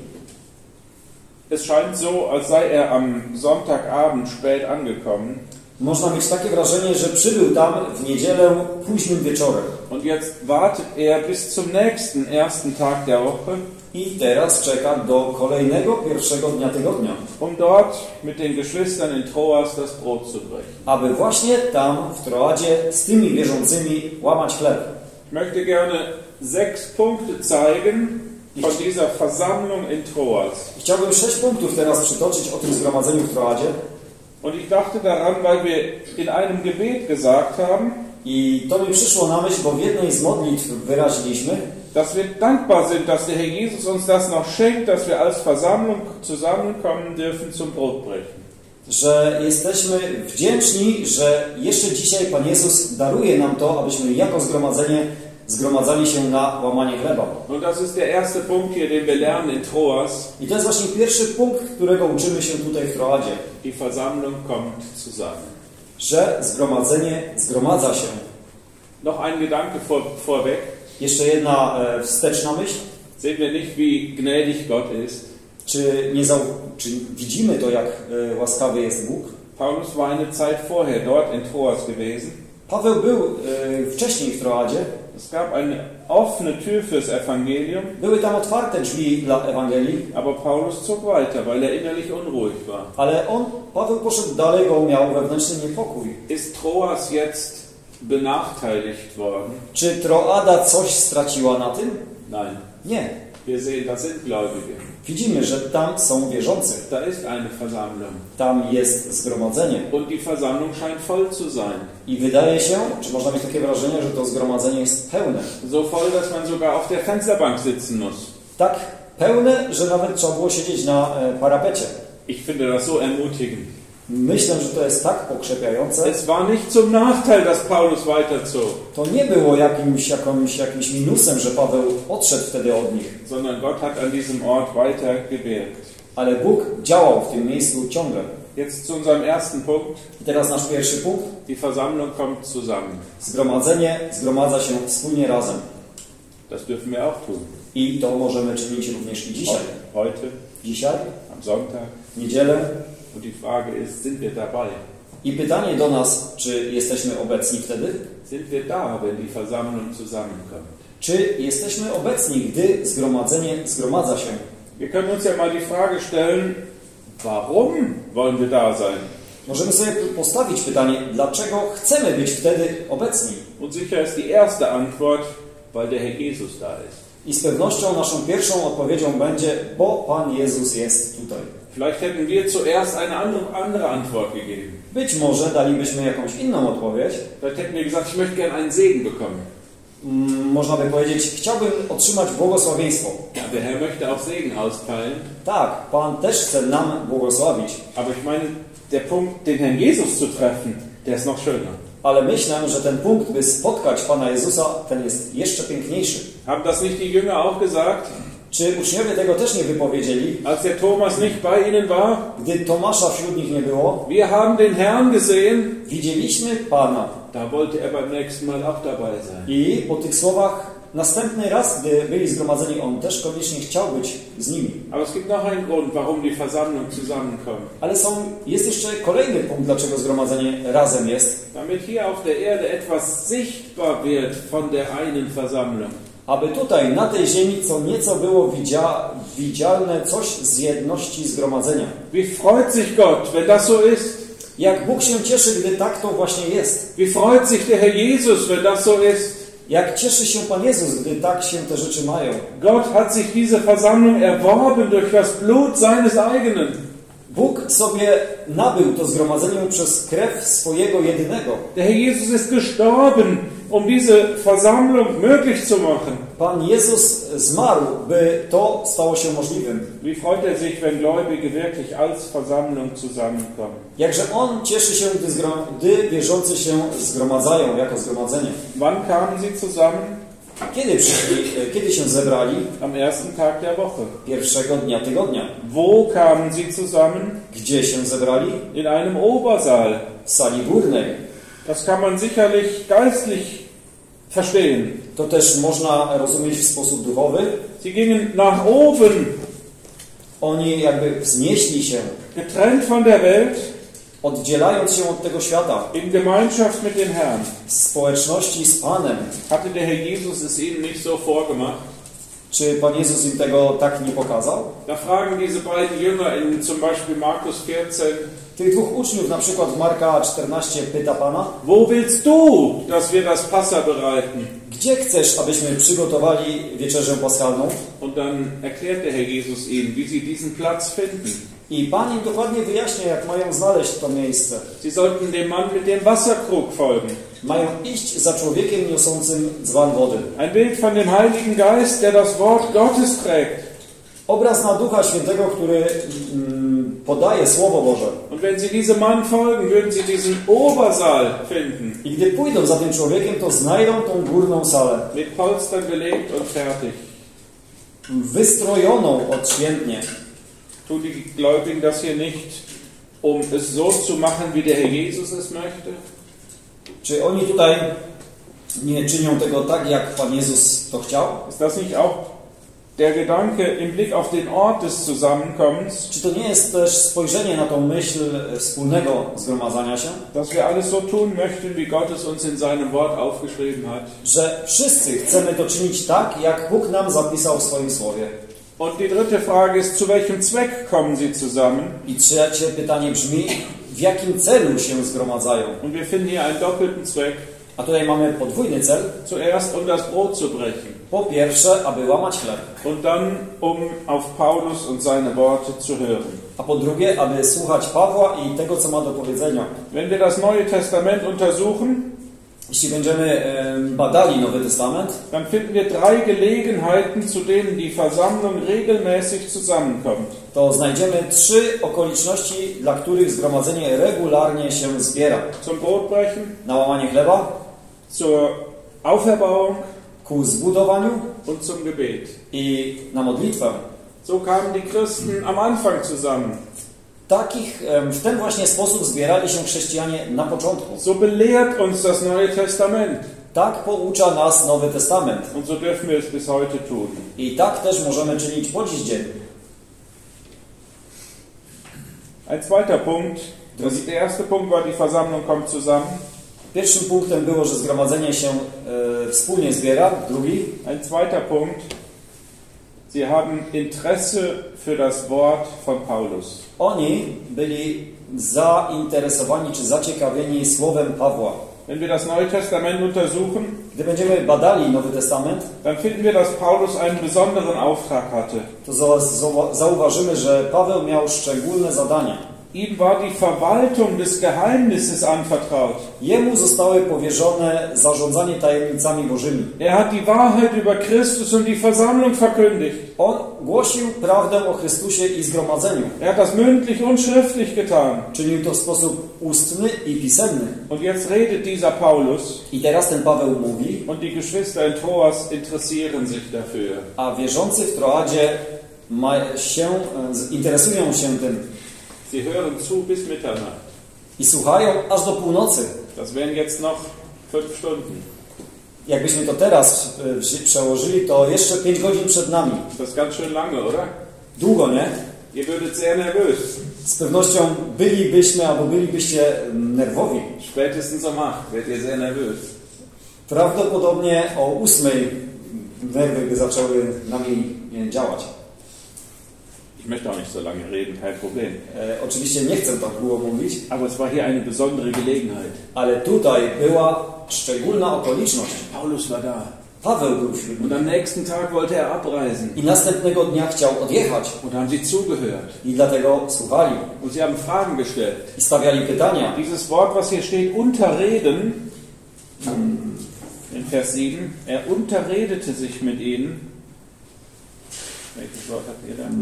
Es scheint so, als sei er am Sonntagabend spät angekommen. Można mieć takie wrażenie, że przybył tam w niedzielę późnym wieczorem. Und jetzt wartet er bis zum nächsten ersten Tag der Woche, I teraz czeka do kolejnego pierwszego dnia tygodnia, um dort mit den Geschwistern in Troas das Brot zu brechen. aby właśnie tam w Troadzie z tymi wierzącymi łamać chleb. Ich möchte gerne sechs Punkte zeigen von dieser Versammlung in Troas. Chciałbym sześć punktów teraz przytoczyć o tym zgromadzeniu w Troadzie. Und ich dachte daran, weil wir in einem Gebet gesagt haben, I to mi przyszło na myśl, bo w jednej z modlitw wyraziliśmy, dass wir dankbar sind, dass der Herr Jesus uns das noch schenkt, dass wir als Versammlung zusammenkommen dürfen zum Brotbrechen. że jesteśmy wdzięczni, że jeszcze dzisiaj Pan Jezus daruje nam to, abyśmy jako zgromadzenie zgromadzali się na łamanie chleba. Und das ist der erste Punkt hier, den wir lernen in Troas. I to jest właśnie pierwszy punkt, którego uczymy się tutaj w Troadzie, Die Versammlung kommt zusammen. że zgromadzenie zgromadza się. Noch ein Gedanke vor, vorweg. Jeszcze jedna e, wsteczna myśl. Sehen wir nicht, wie gnädig Gott ist. Czy, nie zau, czy widzimy to, jak e, łaskawy jest Bóg? Paulus war eine Zeit vorher dort in Troas gewesen. Paweł był e, wcześniej w Troadzie. Es gab eine offene Tür fürs Evangelium, Były tam otwarte drzwi dla Ewangelii, aber Paulus zog weiter, weil er innerlich unruhig war. ale on, Paweł poszedł dalej, bo miał wewnętrzny niepokój. Ist Troas jetzt benachteiligt worden? Czy Troada coś straciła na tym? Nein. Nie. Wir sehen, das sind Gläubige. Widzimy, że tam są wierzący. Da ist eine Versammlung. Tam jest zgromadzenie. Und die Versammlung scheint voll zu sein. I wydaje się, czy można mieć takie wrażenie, że to zgromadzenie jest pełne. So voll, dass man sogar auf der Fensterbank sitzen muss. Tak pełne, że nawet trzeba było siedzieć na e, parapecie. Ich finde das so ermutigend. Myślę, że to jest tak pokrzepiające. Es war nicht zum Nachteil, dass Paulus weiterzog, To nie było jakimś, jakimś, jakimś minusem, że Paweł odszedł wtedy od nich, sondern Gott hat an diesem Ort weiter gewirkt. ale Bóg działał w tym miejscu ciągle. Jetzt zu unserem ersten Punkt. I teraz nasz pierwszy punkt. Die Versammlung kommt zusammen. Zgromadzenie zgromadza się wspólnie razem. Das dürfen wir auch tun. I to możemy czynić również i dzisiaj. Heute, Dzisiaj, am Sonntag. w niedzielę. Und die Frage ist, sind wir dabei? I pytanie do nas, czy jesteśmy obecni wtedy? Sind wir da, wenn die Versammlung zusammenkommt? Czy jesteśmy obecni, gdy zgromadzenie zgromadza się? Wir können uns ja mal die Frage stellen, warum wollen wir da sein? Możemy sobie postawić pytanie, dlaczego chcemy być wtedy obecni? Und sicher ist die erste Antwort, weil der Herr Jesus da ist. I z pewnością naszą pierwszą odpowiedzią będzie, bo Pan Jezus jest tutaj. Vielleicht hätten wir zuerst eine andere, andere Antwort gegeben. Być może dalibyśmy jakąś inną odpowiedź. Vielleicht hätten wir gesagt, ich möchte gerne einen Segen bekommen. Mm, można by powiedzieć, chciałbym otrzymać błogosławieństwo. Ja, der Herr möchte auch Segen austeilen. Tak, Pan też chce nam błogosławić. Aber ich meine, der Punkt, den Herrn Jesus zu treffen, der ist noch schöner. Ale myślę, że ten punkt, by spotkać Pana Jezusa, ten jest jeszcze piękniejszy. Haben das nicht die Jünger auch gesagt? Czy uczniowie tego też nie wypowiedzieli? Als der Thomas nicht bei ihnen war, Gdy Tomasza wśród nich nie było, wir haben den Herrn gesehen, widzieliśmy Pana. da wollte er beim nächsten Mal auch dabei sein. I po tych słowach następny raz, gdy byli zgromadzeni, on też koniecznie chciał być z nimi. Aber es gibt noch einen Grund, warum die Versammlung zusammenkommt. Ale są, jest jeszcze kolejny punkt, dlaczego zgromadzenie razem jest. Damit hier auf der Erde etwas sichtbar wird von der einen Versammlung. Aby tutaj, na tej ziemi, co nieco było widzia, widzialne coś z jedności zgromadzenia. Wie freut sich Gott, wenn das so ist? Jak Bóg się cieszy, gdy tak to właśnie jest. Wie freut sich der Herr Jesus, wenn das so ist? Jak cieszy się Pan Jezus, gdy tak się te rzeczy mają. Gott hat sich diese Versammlung erworben durch das Blut seines eigenen. Bóg sobie nabył to zgromadzenie przez krew swojego jedynego. Der Herr Jesus ist gestorben, um diese Versammlung möglich zu machen. Pan Jezus zmarł, by to stało się możliwym. Wie freut er sich, wenn Gläubige wirklich als Versammlung zusammenkommen? Jakże On cieszy się, gdy, zgrom- gdy wierzący się zgromadzają jako zgromadzenie. Wann kamen sie zusammen? Kiedy przyszli, kiedy się zebrali? Am ersten Tag der Woche. Pierwszego dnia tygodnia. Wo kamen sie zusammen? Gdzie się zebrali? In einem Obersaal. W sali górnej. Das kann man sicherlich geistlich verstehen. To też można rozumieć w sposób duchowy. Sie gingen nach oben, Oni jakby wznieśli się, getrennt von der Welt, oddzielając się od tego świata, in Gemeinschaft mit dem Herrn. w społeczności z Panem. Hatte der Herr Jesus es ihnen nicht so vorgemacht? Czy Pan Jezus im tego tak nie pokazał? Da fragen diese beiden Jünger in zum Beispiel Markus vierzehn, Tych dwóch uczniów, na przykład w Marka czternaście, pyta Pana, wo willst du, dass wir das Passa bereiten? gdzie chcesz, abyśmy przygotowali wieczerzę paschalną? Und dann erklärt der Herr Jesus ihnen, wie sie diesen Platz finden. I Pan im dokładnie wyjaśnia, jak mają znaleźć to miejsce. Sie sollten dem Mann mit dem Wasserkrug folgen. Mają iść za człowiekiem niosącym dzban wody. Ein Bild von dem Heiligen Geist, der das Wort Gottes trägt. Obraz na Ducha Świętego, który mm, podaje Słowo Boże. Und wenn sie diesem Mann folgen, würden sie diesen Obersaal finden. I gdy pójdą za tym człowiekiem, to znajdą tą górną salę. Mit Polstern belegt und fertig. Wystrojoną odświętnie. Tun die Gläubigen das hier nicht, um es so zu machen, wie der Herr Jesus es möchte? Czy oni tutaj nie czynią tego tak, jak Pan Jezus to chciał? Ist das nicht auch der Gedanke im Blick auf den Ort des Zusammenkommens, Czy to nie jest też spojrzenie na tą myśl wspólnego zgromadzania się? dass wir alles so tun möchten, wie Gott es uns in seinem Wort aufgeschrieben hat? Że wszyscy chcemy to czynić tak, jak Bóg nam zapisał w swoim Słowie. Und die dritte Frage ist, zu welchem Zweck kommen sie zusammen? I trzecie pytanie brzmi, w jakim celu się zgromadzają? Und wir finden hier einen doppelten Zweck. A tutaj mamy podwójny cel. Zuerst, um das Brot zu brechen. Po pierwsze, aby łamać chleb. Und dann, um auf Paulus und seine Worte zu hören. A po drugie, aby słuchać Pawła i tego, co ma do powiedzenia. Wenn wir das Neue Testament untersuchen, Jeśli będziemy e, badali Nowy Testament, dann finden wir drei Gelegenheiten, zu denen die Versammlung regelmäßig zusammenkommt. to znajdziemy trzy okoliczności, dla których zgromadzenie regularnie się zbiera. Zum Brotbrechen, Na łamanie chleba, zur Auferbauung ku zbudowaniu und zum Gebet. i na modlitwę. So kamen die Christen am Anfang zusammen. Takich, em, w ten właśnie sposób zbierali się chrześcijanie na początku. So belehrt uns das Neue Testament. Tak poucza nas Nowy Testament. Und so dürfen wir es bis heute tun. I tak też możemy czynić po dziś dzień. Ein zweiter Punkt. Das, der erste Punkt war, die Versammlung kommt zusammen. Pierwszym punktem było, że zgromadzenie się e, wspólnie zbiera. Drugi, Ein zweiter Punkt. Sie haben Interesse für das Wort von Paulus. oni byli zainteresowani czy zaciekawieni słowem Pawła. Wenn wir das Neue Testament untersuchen, Gdy będziemy badali Nowy Testament, dann finden wir, dass Paulus einen besonderen Auftrag hatte. to za- za- zauważymy, że Paweł miał szczególne zadania. Ihm war die Verwaltung des Geheimnisses anvertraut. Jemu zostały powierzone zarządzanie tajemnicami Bożymi. Er hat die Wahrheit über Christus und die Versammlung verkündigt. On głosił prawdę o Chrystusie i zgromadzeniu. Er hat das mündlich und schriftlich getan. Czynił to w sposób ustny i pisemny. Und jetzt redet dieser Paulus I teraz ten Paweł mówi, und die Geschwister in Troas interessieren sich dafür. a wierzący w Troadzie ma się, e, interesują się tym Sie hören zu bis Mitternacht. i słuchają aż do północy. Das wären jetzt noch fünf Stunden. Jakbyśmy to teraz e, wzi- przełożyli, to jeszcze pięć godzin przed nami. Das ist ganz schön lange, oder? Długo, nie? Ihr würdet sehr nervös. Z pewnością bylibyśmy albo bylibyście mm, nerwowi. Spätestens um acht werdet ihr sehr nervös. Prawdopodobnie o ósmej nerwy by zaczęły nami e, działać. Ich möchte auch nicht so lange reden, kein Problem. E, oczywiście nie chcę tak długo mówić, Aber es war hier eine besondere Gelegenheit. ale tutaj była szczególna okoliczność. Paulus war da. Paweł był wśród Und nich. am nächsten Tag wollte er abreisen. I następnego dnia chciał odjechać. Und haben sie zugehört. I dlatego słuchali. Und sie haben Fragen gestellt. I stawiali pytania. Dieses Wort, was hier steht, unterreden, in Vers sieben, er unterredete sich mit ihnen. Welches Wort habt ihr da?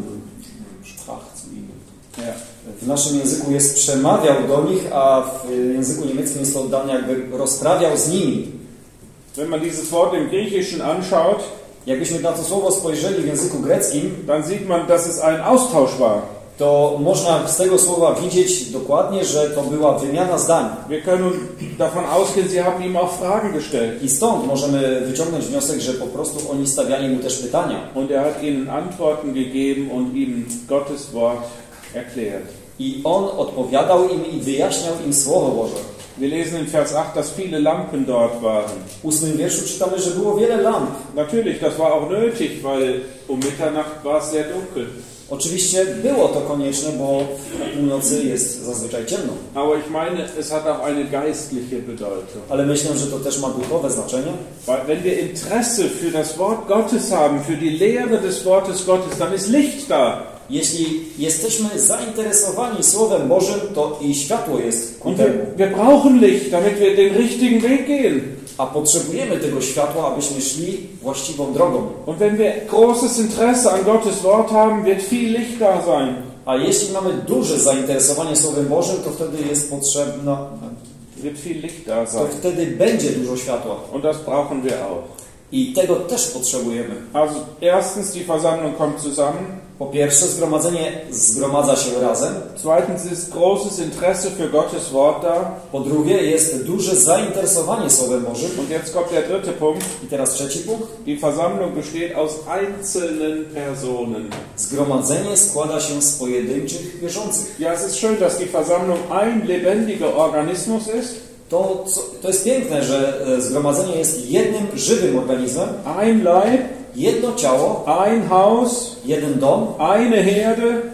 Sprach zu ihnen. Ja. W naszym języku jest przemawiał do nich, a w języku niemieckim jest to oddane jakby rozprawiał z nimi. Wenn man dieses Wort im Griechischen anschaut, Jakbyśmy na to słowo spojrzeli w języku greckim, dann sieht man, dass es ein Austausch war. to można z tego słowa widzieć dokładnie, że to była wymiana zdań. Wir können davon ausgehen, sie haben ihm auch Fragen gestellt. I stąd możemy wyciągnąć wniosek, że po prostu oni stawiali mu też pytania. Und er hat ihnen Antworten gegeben und ihm Gottes Wort erklärt. I on odpowiadał im i wyjaśniał im Słowo Boże. Wir lesen in Vers acht, dass viele Lampen dort waren. W ósmym wierszu czytamy, że było wiele lamp. Natürlich, das war auch nötig, weil um Mitternacht war es sehr dunkel. Oczywiście było to konieczne, bo o północy jest zazwyczaj ciemno. Aber ich meine, es hat auch eine geistliche Bedeutung. Ale myślę, że to też ma duchowe znaczenie. Weil wenn wir Interesse für das Wort Gottes haben, für die Lehre des Wortes Gottes, dann ist Licht da. Jeśli jesteśmy zainteresowani Słowem Bożym, to i światło jest ku Und temu. wir, wir brauchen Licht, damit wir den richtigen Weg gehen. A potrzebujemy tego światła, abyśmy szli właściwą drogą. Und wenn wir großes Interesse an Gottes Wort haben, wird viel Licht da sein. A jeśli mamy duże zainteresowanie Słowem Bożym, to wtedy jest potrzebna, Wird viel Licht da to sein. wtedy będzie dużo światła. Und das brauchen wir auch. I tego też potrzebujemy. Also erstens, die Versammlung kommt zusammen. Po pierwsze, zgromadzenie zgromadza się razem. Zweitens ist großes Interesse für Gottes Wort da. Po drugie, jest duże zainteresowanie Słowem Bożym. Und jetzt kommt der dritte Punkt. I teraz trzeci punkt. Die Versammlung besteht aus einzelnen Personen. Zgromadzenie składa się z pojedynczych wierzących. Ja, es ist schön, dass die Versammlung ein lebendiger Organismus ist. To, co, to jest piękne, że e, zgromadzenie jest jednym żywym organizmem, Ein Leib, jedno ciało, ein Haus, jeden dom, eine Herde,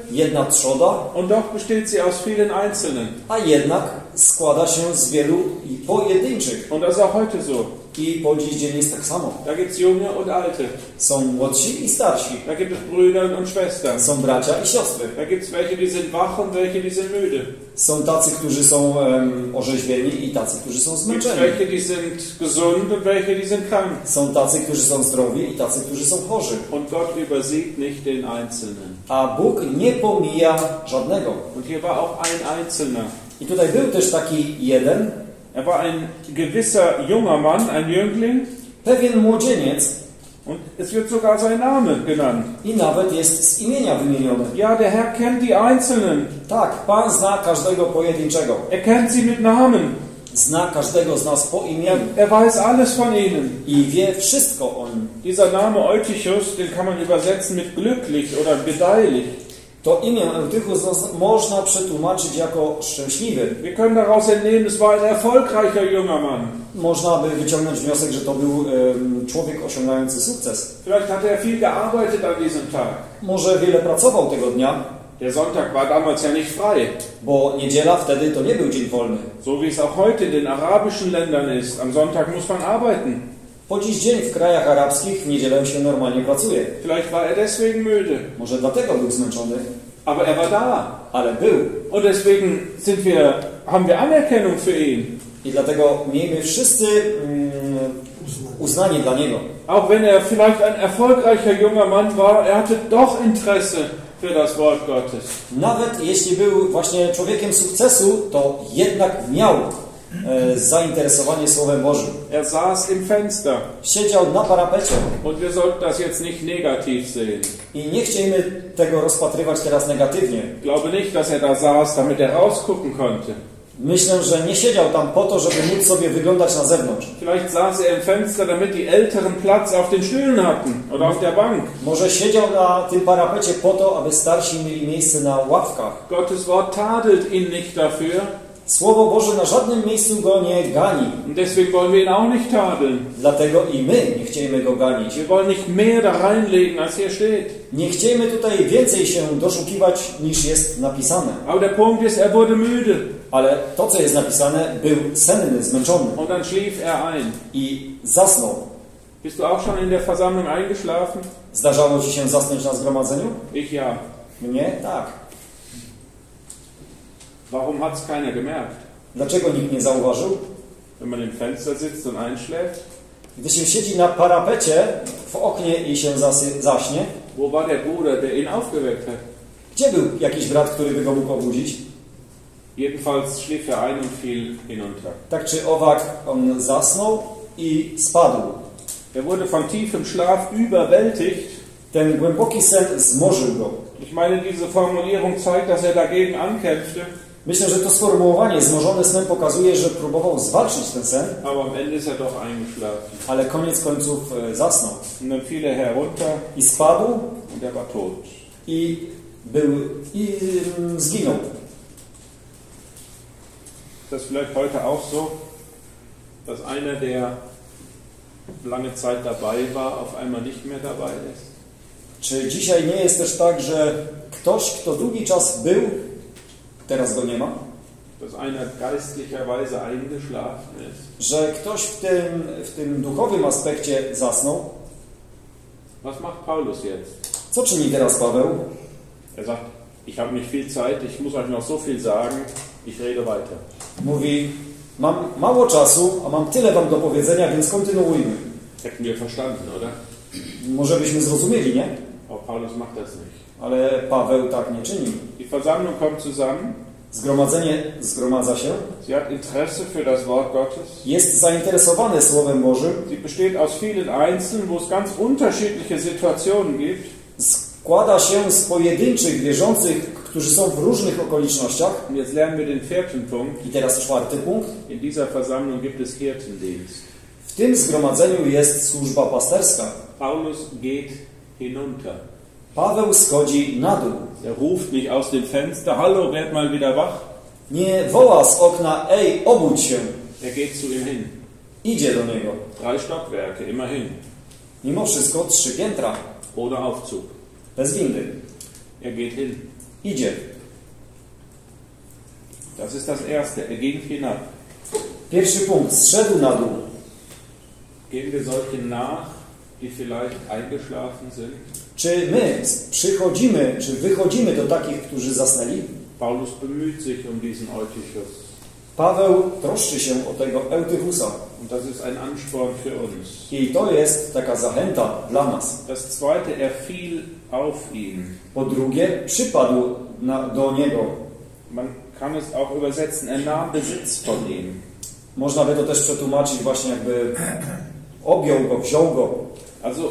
jedna trzoda, und doch besteht sie aus vielen Einzelnen. a jednak składa się z wielu i pojedynczych. Und das ist auch heute so. I po dziś dzień jest tak samo. Da gibt es Junge und Alte. Są młodsi i starsi. Da gibt es Brüder und Schwestern. Są bracia i siostry. Da gibt es welche, die sind wach und welche, die sind müde. Są tacy, którzy są um, orzeźwieni i tacy, którzy są Gibt es zmęczeni. welche, die sind gesund und welche, die sind krank. Są tacy, którzy są zdrowi i tacy, którzy są chorzy. Und Gott übersieht nicht den Einzelnen. A Bóg nie pomija żadnego. Und hier war auch ein Einzelner. I tutaj był też taki jeden, Er war ein gewisser junger Mann, ein Jüngling. pewien młodzieniec Und es wird sogar sein Name genannt. i nawet jest z imienia wymieniony. Ja, der Herr kennt die Einzelnen. Tak, Pan zna każdego pojedynczego. Er kennt sie mit Namen. Zna każdego z nas po imieniu Er weiß alles von ihnen. i wie wszystko o nim. Dieser Name Eutychus, den kann man übersetzen mit glücklich oder gedeihlich. To imię Eutychus można przetłumaczyć jako szczęśliwy. Wir können daraus entnehmen, es war ein erfolgreicher junger Mann. Można by wyciągnąć wniosek, że to był um, człowiek osiągający sukces. Vielleicht hat er viel gearbeitet an diesem Tag. Może wiele pracował tego dnia, Der Sonntag war damals ja nicht frei. bo niedziela wtedy to nie był dzień wolny. So wie es auch heute in den arabischen Ländern ist. Am Sonntag muss man arbeiten. Po dziś dzień w krajach arabskich w niedzielę się normalnie pracuje. Vielleicht war er deswegen müde. Może dlatego był zmęczony, Aber er war da. ale był. Und deswegen sind wir, haben wir Anerkennung für ihn. I dlatego miejmy wszyscy mm, uznanie dla niego. Auch wenn er vielleicht ein erfolgreicher junger Mann war, er hatte doch Interesse für das Wort Gottes. Nawet jeśli był właśnie człowiekiem sukcesu, to jednak miał e, zainteresowanie Słowem Bożym. Er saß im Fenster. Siedział na parapecie Und wir sollten das jetzt nicht negativ sehen. i nie chcielibyśmy tego rozpatrywać teraz negatywnie. Ich glaube nicht, dass er da saß, damit er rausgucken konnte. Myślę, że nie siedział tam po to, żeby móc sobie wyglądać na zewnątrz. Vielleicht saß er im Fenster, damit die Älteren Platz auf den Stühlen hatten oder auf der Bank. Może siedział na tym parapecie po to, aby starsi mieli miejsce na ławkach. Gottes Wort tadelt ihn nicht dafür. Słowo Boże na żadnym miejscu go nie gani. Und deswegen wollen wir ihn auch nicht tadeln. Dlatego i my nie chcemy go ganić. Wir wollen nicht mehr da reinlegen, als hier steht. Nie chcemy tutaj więcej się doszukiwać, niż jest napisane. Aber der Punkt ist, er wurde müde. Ale to, co jest napisane, był senny, zmęczony Und dann schlief er ein. i zasnął. Bist du auch schon in der Versammlung eingeschlafen? Zdarzało ci się zasnąć na zgromadzeniu? Ich ja. Mnie? Tak. Warum hat es keiner gemerkt? Dlaczego nikt nie zauważył? Wenn man im Fenster sitzt und einschläft? Gdy się siedzi na parapecie w oknie i się zasy, zaśnie, Wo war der Bruder, der ihn aufgeweckt hat? gdzie był jakiś brat, który by go mógł obudzić? Jedenfalls schlief er ein und fiel hinunter. Tak czy owak, on zasnął i spadł. Er wurde von tiefem Schlaf überwältigt. Ten głęboki sen zmorzył go. Ich meine, diese Formulierung zeigt, dass er dagegen ankämpfte. Myślę, że to sformułowanie zmorzony snem pokazuje, że próbował zwalczyć ten sen, Aber am Ende ist er doch eingeschlafen. ale koniec końców e, zasnął. Und dann fiel er herunter I spadł und er war tot. i był i mm, zginął. Ist das vielleicht heute auch so, dass einer, der lange Zeit dabei war, auf einmal nicht mehr dabei ist? Czy dzisiaj nie jest też tak, że ktoś, kto długi czas był, teraz go nie ma? Dass einer geistlicherweise eingeschlafen ist? Że ktoś w tym, w tym duchowym aspekcie zasnął? Was macht Paulus jetzt? Co czyni teraz Paweł? Er sagt, ich habe nicht viel Zeit, ich muss euch noch so viel sagen, ich rede weiter. Mówi, mam mało czasu, a mam tyle wam do powiedzenia, więc kontynuujmy. Hätten wir verstanden, oder? Może byśmy zrozumieli, nie? Aber Paulus macht das nicht. Ale Paweł tak nie czyni. Die Versammlung kommt zusammen. Zgromadzenie zgromadza się, Sie hat Interesse für das Wort Gottes. jest zainteresowane Słowem Bożym, Sie besteht aus vielen Einzelnen, wo es ganz unterschiedliche Situationen gibt. składa się z pojedynczych wierzących, którzy są w różnych okolicznościach. Und jetzt lernen wir den vierten Punkt. I teraz czwarty punkt. In dieser Versammlung gibt es Hirtendienst. W tym zgromadzeniu jest służba pasterska. Paulus geht hinunter. Paweł schodzi na dół. Er ruft nicht aus dem Fenster, hallo, werd mal wieder wach. Nie woła z okna, ej, obudź się. Er geht zu ihm hin. Idzie do niego. Drei Stockwerke, immerhin. Mimo wszystko trzy piętra. Ohne Aufzug. Bez windy. Er geht hin. Idzie. Das ist das Erste. Er ging hinab. Pierwszy punkt. Zszedł na dół. Gehen wir solchen nach, die vielleicht eingeschlafen sind? Czy my przychodzimy, czy wychodzimy do takich, którzy zasnęli? Paulus bemüht sich um diesen Eutychus. Paweł troszczy się o tego Eutychusa. Und das ist ein Ansporn für uns. I to jest taka zachęta dla nas. Das Zweite, er fiel auf ihn. Po drugie, przypadł na, do niego. Man kann es auch übersetzen, er nahm Besitz von ihm. Można by to też przetłumaczyć właśnie jakby objął go, wziął go. Also,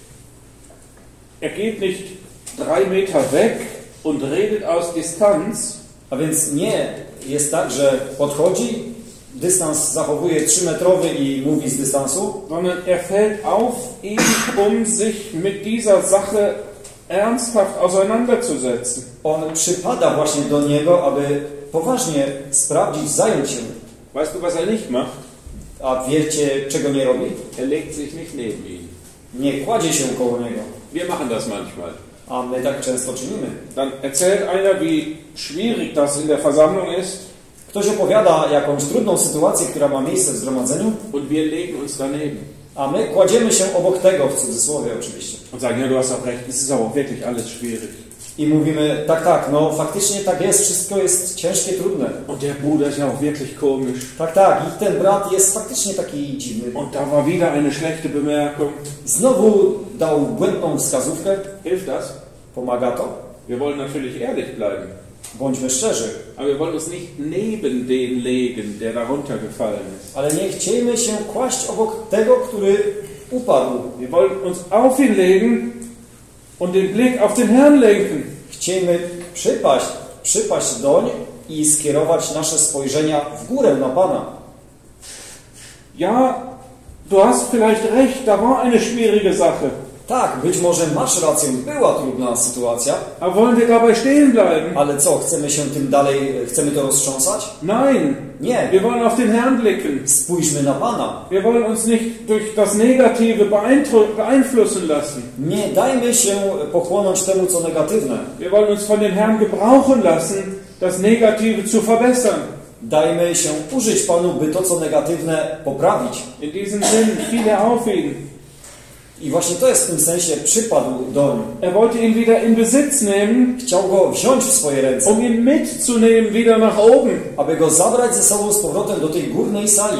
er geht nicht drei Meter weg und redet aus Distanz. A więc nie jest tak, że podchodzi, dystans zachowuje trzymetrowy i mówi z dystansu, sondern er fällt auf ihn, um sich mit dieser Sache ernsthaft auseinanderzusetzen. on przypada właśnie do niego, aby poważnie sprawdzić, zająć się. Weißt du, was er nicht macht? A wiecie, czego nie robi? Er legt sich nicht neben ihn. Nie kładzie się koło niego. Wir machen das manchmal. A my tak często czynimy. Dann erzählt einer, wie schwierig das in der Versammlung ist. Ktoś opowiada jakąś trudną sytuację, która ma miejsce w zgromadzeniu, Und wir legen uns daneben. a my kładziemy się obok tego, w cudzysłowie oczywiście. Und sagen, ja, du hast auch recht, es ist aber wirklich alles schwierig. I mówimy, tak, tak, no faktycznie tak jest, wszystko jest ciężkie, trudne. Und der Bruder ist ja auch wirklich komisch. Tak, tak, i ten brat jest faktycznie taki dziwny. Und da war wieder eine schlechte Bemerkung. Znowu dał błędną wskazówkę. Hilft das? Pomaga to? Wir wollen natürlich ehrlich bleiben. Bądźmy szczerzy. Aber wir wollen uns nicht neben den legen, der darunter gefallen ist. Ale nie chciejmy się kłaść obok tego, który upadł. Wir wollen uns auf ihn legen und den Blick auf den Herrn lenken. Chciejmy przypaść, przypaść doń i skierować nasze spojrzenia w górę na Pana. Ja, du hast vielleicht recht, da war eine schwierige Sache. Tak, być może masz rację, była trudna sytuacja, Aber wollen wir dabei stehen bleiben? ale co, chcemy się tym dalej, chcemy to roztrząsać? Nein, Nie, wir wollen auf den Herrn blicken. spójrzmy na Pana. Wir wollen uns nicht durch das Negative beeindru- beeinflussen lassen. Nie dajmy się pochłonąć temu, co negatywne. Wir wollen uns von dem Herrn gebrauchen lassen, das Negative zu verbessern. Dajmy się użyć Panu, by to, co negatywne, poprawić. In diesem Sinn fiel er auf ihn. I właśnie to jest w tym sensie przypadł doń. Er wollte ihn wieder in Besitz nehmen, Chciał go wziąć w swoje ręce, um ihn mitzunehmen wieder nach oben. aby go zabrać ze sobą z powrotem do tej górnej sali.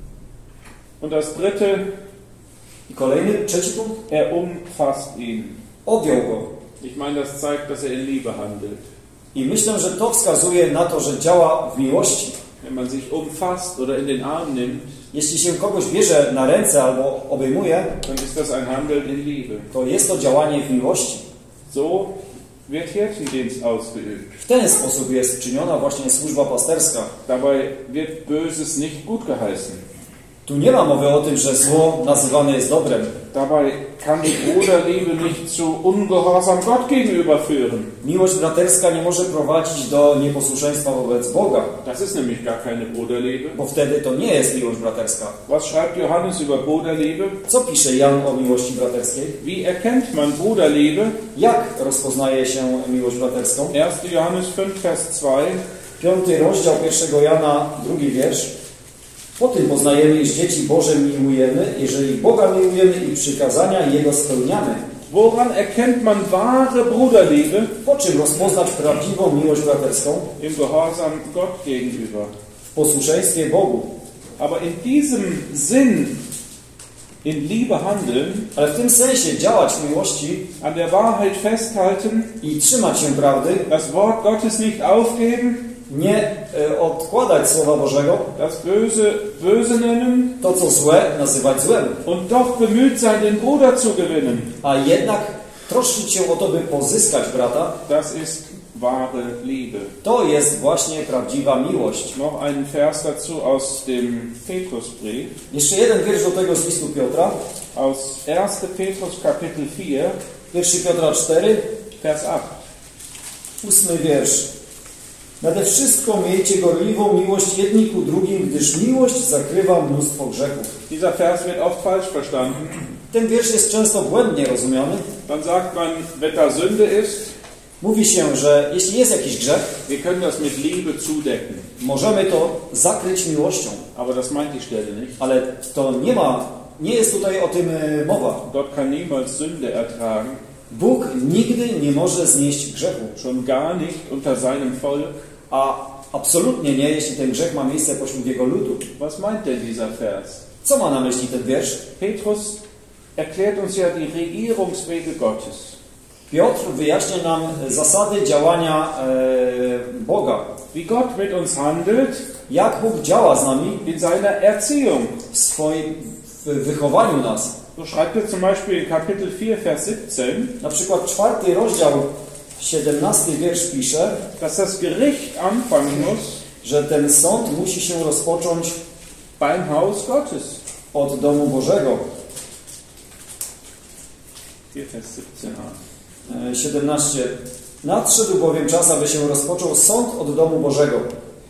Und das dritte, I kolejny, trzeci punkt. er umfasst ihn. Objął go. Ich meine, das zeigt, dass er in Liebe handelt. I myślę, że to wskazuje na to, że działa w miłości. Wenn man sich umfasst oder in den Arm nimmt, Jeśli się kogoś bierze na ręce albo obejmuje, dann ist das ein Handeln in Liebe. to jest to działanie w miłości. So wird Hirtendienst ausgeübt. W ten sposób jest czyniona właśnie służba pasterska. Dabei wird Böses nicht gut geheißen. Tu nie ma mowy o tym, że zło nazywane jest dobrem. Dabei kann die Bruderliebe nicht zu Ungehorsam Gott gegenüber führen. Miłość braterska nie może prowadzić do nieposłuszeństwa wobec Boga, Das ist nämlich gar keine Bruderliebe. bo wtedy to nie jest miłość braterska. Was schreibt Johannes über Bruderliebe? Co pisze Jan o miłości braterskiej? Wie erkennt man Bruderliebe? Jak rozpoznaje się miłość braterską? erster Johannes fünf, Vers zwei. Piąty rozdział pierwszego Jana, drugi wiersz. Po tym poznajemy, iż dzieci Boże miłujemy, jeżeli Boga miłujemy i przykazania Jego spełniamy. Woran erkennt man wahre Bruderliebe? Po czym rozpoznać prawdziwą miłość braterską? Im Gehorsam Gott gegenüber. W posłuszeństwie Bogu. Aber in diesem Sinn, in Liebe handeln, Ale w tym sensie działać w miłości an der Wahrheit festhalten, i trzymać się prawdy, das Wort Gottes nicht aufgeben, nie e, odkładać Słowa Bożego, das Böse böse nennen to co złe nazywać złem, und doch bemüht sein, den Bruder zu gewinnen. a jednak troszczyć się o to, by pozyskać brata, Das ist wahre Liebe. to jest właśnie prawdziwa miłość. Noch einen Vers dazu aus dem Petrusbrief, Jeszcze jeden wiersz do tego z listu Piotra, aus erster Petrus Kapitel vier, pierwszy Piotra cztery, Vers acht. ósmy wiersz. Nade wszystko miejcie gorliwą miłość jedni ku drugim, gdyż miłość zakrywa mnóstwo grzechów. Dieser Vers wird oft falsch verstanden. Ten wiersz jest często błędnie rozumiany. Dann sagt man, wenn da Sünde ist, Mówi się, że jeśli jest jakiś grzech, wir können das mit Liebe zudecken. możemy to zakryć miłością. Aber das meint die Stelle nicht. Ale to nie ma, nie jest tutaj o tym e, mowa. Gott kann niemals Sünde ertragen, Bóg nigdy nie może znieść grzechu, schon gar nicht unter seinem Volk. a absolutnie nie, jeśli ten grzech ma miejsce pośród jego ludu. Was meint denn dieser Vers? Co ma na myśli ten wiersz? Petrus erklärt uns ja die Regierungswege Gottes. Piotr wyjaśnia nam zasady działania e, Boga. Wie Gott mit uns handelt Jak Bóg działa z nami in seiner Erziehung. w swoim w wychowaniu nas. So schreibt er zum Beispiel in Kapitel vier, Vers siebzehn, Na przykład czwarty rozdział, siedemnasty wiersz pisze, dass das Gericht anfangen muss że ten sąd musi się rozpocząć beim Haus Gottes. od domu Bożego. vier, Vers siebzehn a. E, siedemnaście. Nadszedł bowiem czas, aby się rozpoczął sąd od domu Bożego.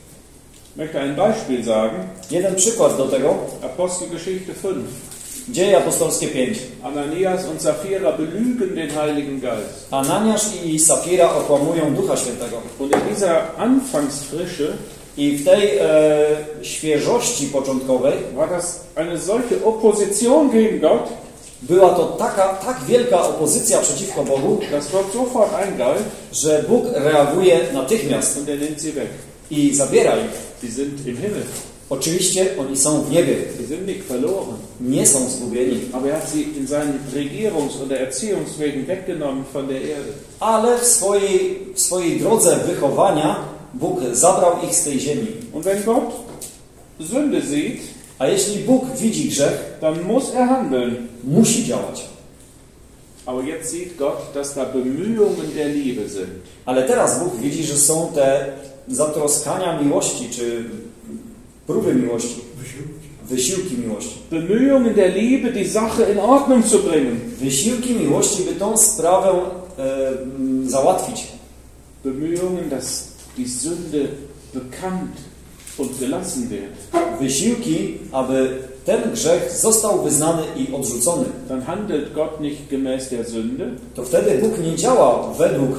Ich möchte ein Beispiel sagen. Jeden przykład do tego. Apostelgeschichte fünf. Dzieje apostolskie pięć. Ananias und Sapphira belügen den Heiligen Geist. Ananiasz i Safira okłamują Ducha Świętego. Und in dieser Anfangsfrische I w tej e, świeżości początkowej war das eine solche Opposition gegen Gott, była to taka, tak wielka opozycja przeciwko Bogu, dass Gott sofort eingreift że Bóg reaguje natychmiast und er nimmt sie weg. i zabiera ich. Sie sind im Himmel. Oczywiście oni są w niebie, Sie sind nicht verloren. nie są zgubieni, Aber er hat sie in seinen Regierungs- oder Erziehungswegen weggenommen von der Erde. ale w swojej, w swojej drodze wychowania Bóg zabrał ich z tej ziemi. Und wenn Gott Sünde sieht, A jeśli Bóg widzi grzech, dann muss er handeln. musi działać. Aber jetzt sieht Gott, dass da Bemühungen der Liebe sind. Ale teraz Bóg widzi, że są te zatroskania miłości, czy próby miłości, wysiłki miłości. Bemühungen der Liebe, die Sache in Ordnung zu bringen. Wysiłki miłości, by tą sprawę e, m, załatwić. Bemühungen, dass die Sünde bekannt und gelassen wird. Wysiłki, aby ten grzech został wyznany i odrzucony. Dann handelt Gott nicht gemäß der Sünde. To wtedy Bóg nie działa według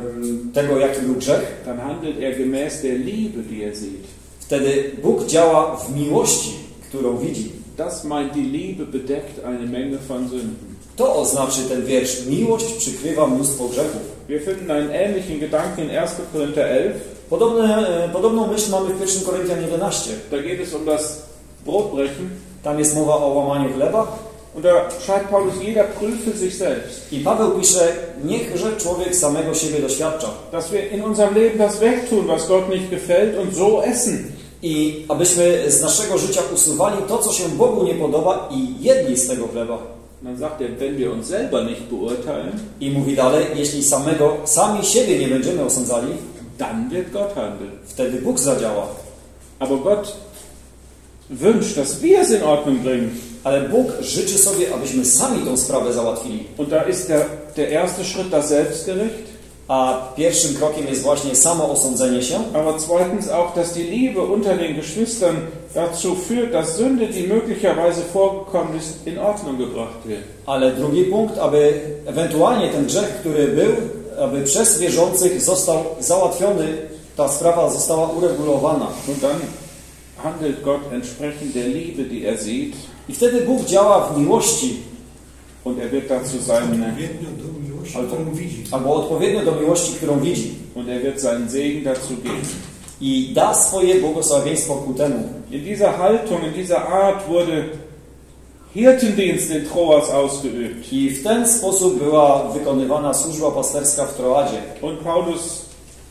e, tego, jaki był grzech. Dann handelt er gemäß der Liebe, die er sieht. Wtedy Bóg działa w miłości, którą widzi. Das meint, die Liebe bedeckt eine Menge von Sünden. To oznaczy ten wiersz. Miłość przykrywa mnóstwo grzechów. Wir finden einen ähnlichen Gedanken in erster Korinther elf. Podobne, e, podobną myśl mamy w pierwszym Koryntian jedenaście. Da geht es um das Brotbrechen. Tam jest mowa o łamaniu chleba. Und da schreibt Paulus, jeder prüfe sich selbst. I Paweł pisze, niechże człowiek samego siebie doświadcza. Dass wir in unserem Leben das wegtun, was Gott nicht gefällt und so essen. I abyśmy z naszego życia usuwali to, co się Bogu nie podoba i jedli z tego chleba. Dann sagt er, wenn wir uns selber nicht beurteilen, I mówi dalej, jeśli samego, sami siebie nie będziemy osądzali, dann wird Gott handeln. wtedy Bóg zadziała. Aber Gott wünscht, dass wir es in Ordnung bringen. Ale Bóg życzy sobie, abyśmy sami tą sprawę załatwili. Und da ist der, der erste Schritt das Selbstgericht. A pierwszym krokiem jest właśnie samo osądzenie się. Aber zweitens auch, dass die Liebe unter den Geschwistern dazu führt, dass Sünde, die möglicherweise vorgekommen ist, in Ordnung gebracht wird. Ale drugi punkt, aby ewentualnie ten grzech, który był, aby przez wierzących został załatwiony, ta sprawa została uregulowana. Und dann handelt Gott entsprechend der Liebe, die er sieht. I wtedy Bóg działa w miłości, Und er wird dazu seine, albo, albo odpowiednio do miłości, którą widzi. und er wird seinen Segen dazu geben. I da swoje błogosławieństwo ku temu. In dieser Haltung, in dieser Art wurde Hirtendienst in Troas ausgeübt. I w ten sposób była wykonywana służba pasterska w Troadzie. Und Paulus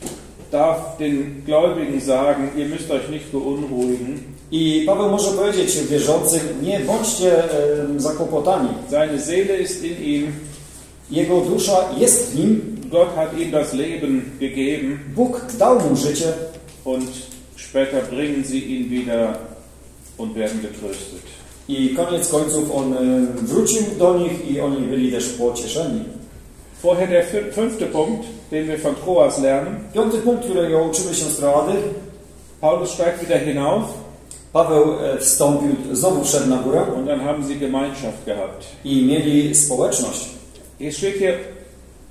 darf den Gläubigen sagen, ihr müsst euch nicht beunruhigen. I Paweł może powiedzieć wierzącym, nie bądźcie e, zakłopotani. Seine Seele ist in ihm. Jego dusza jest w nim. Gott hat ihm das Leben gegeben. Bóg dał mu życie. Und später bringen sie ihn wieder und werden getröstet. I koniec końców on e, wrócił do nich i oni byli też pocieszeni. Vorher der fünfte Punkt, den wir von Troas lernen. Piąty punkt, którego uczymy się z Troady. Paulus steigt wieder hinauf. Paweł wstąpił, znowu wszedł na górę. Und dann haben sie Gemeinschaft gehabt. I mieli społeczność. Hier steht hier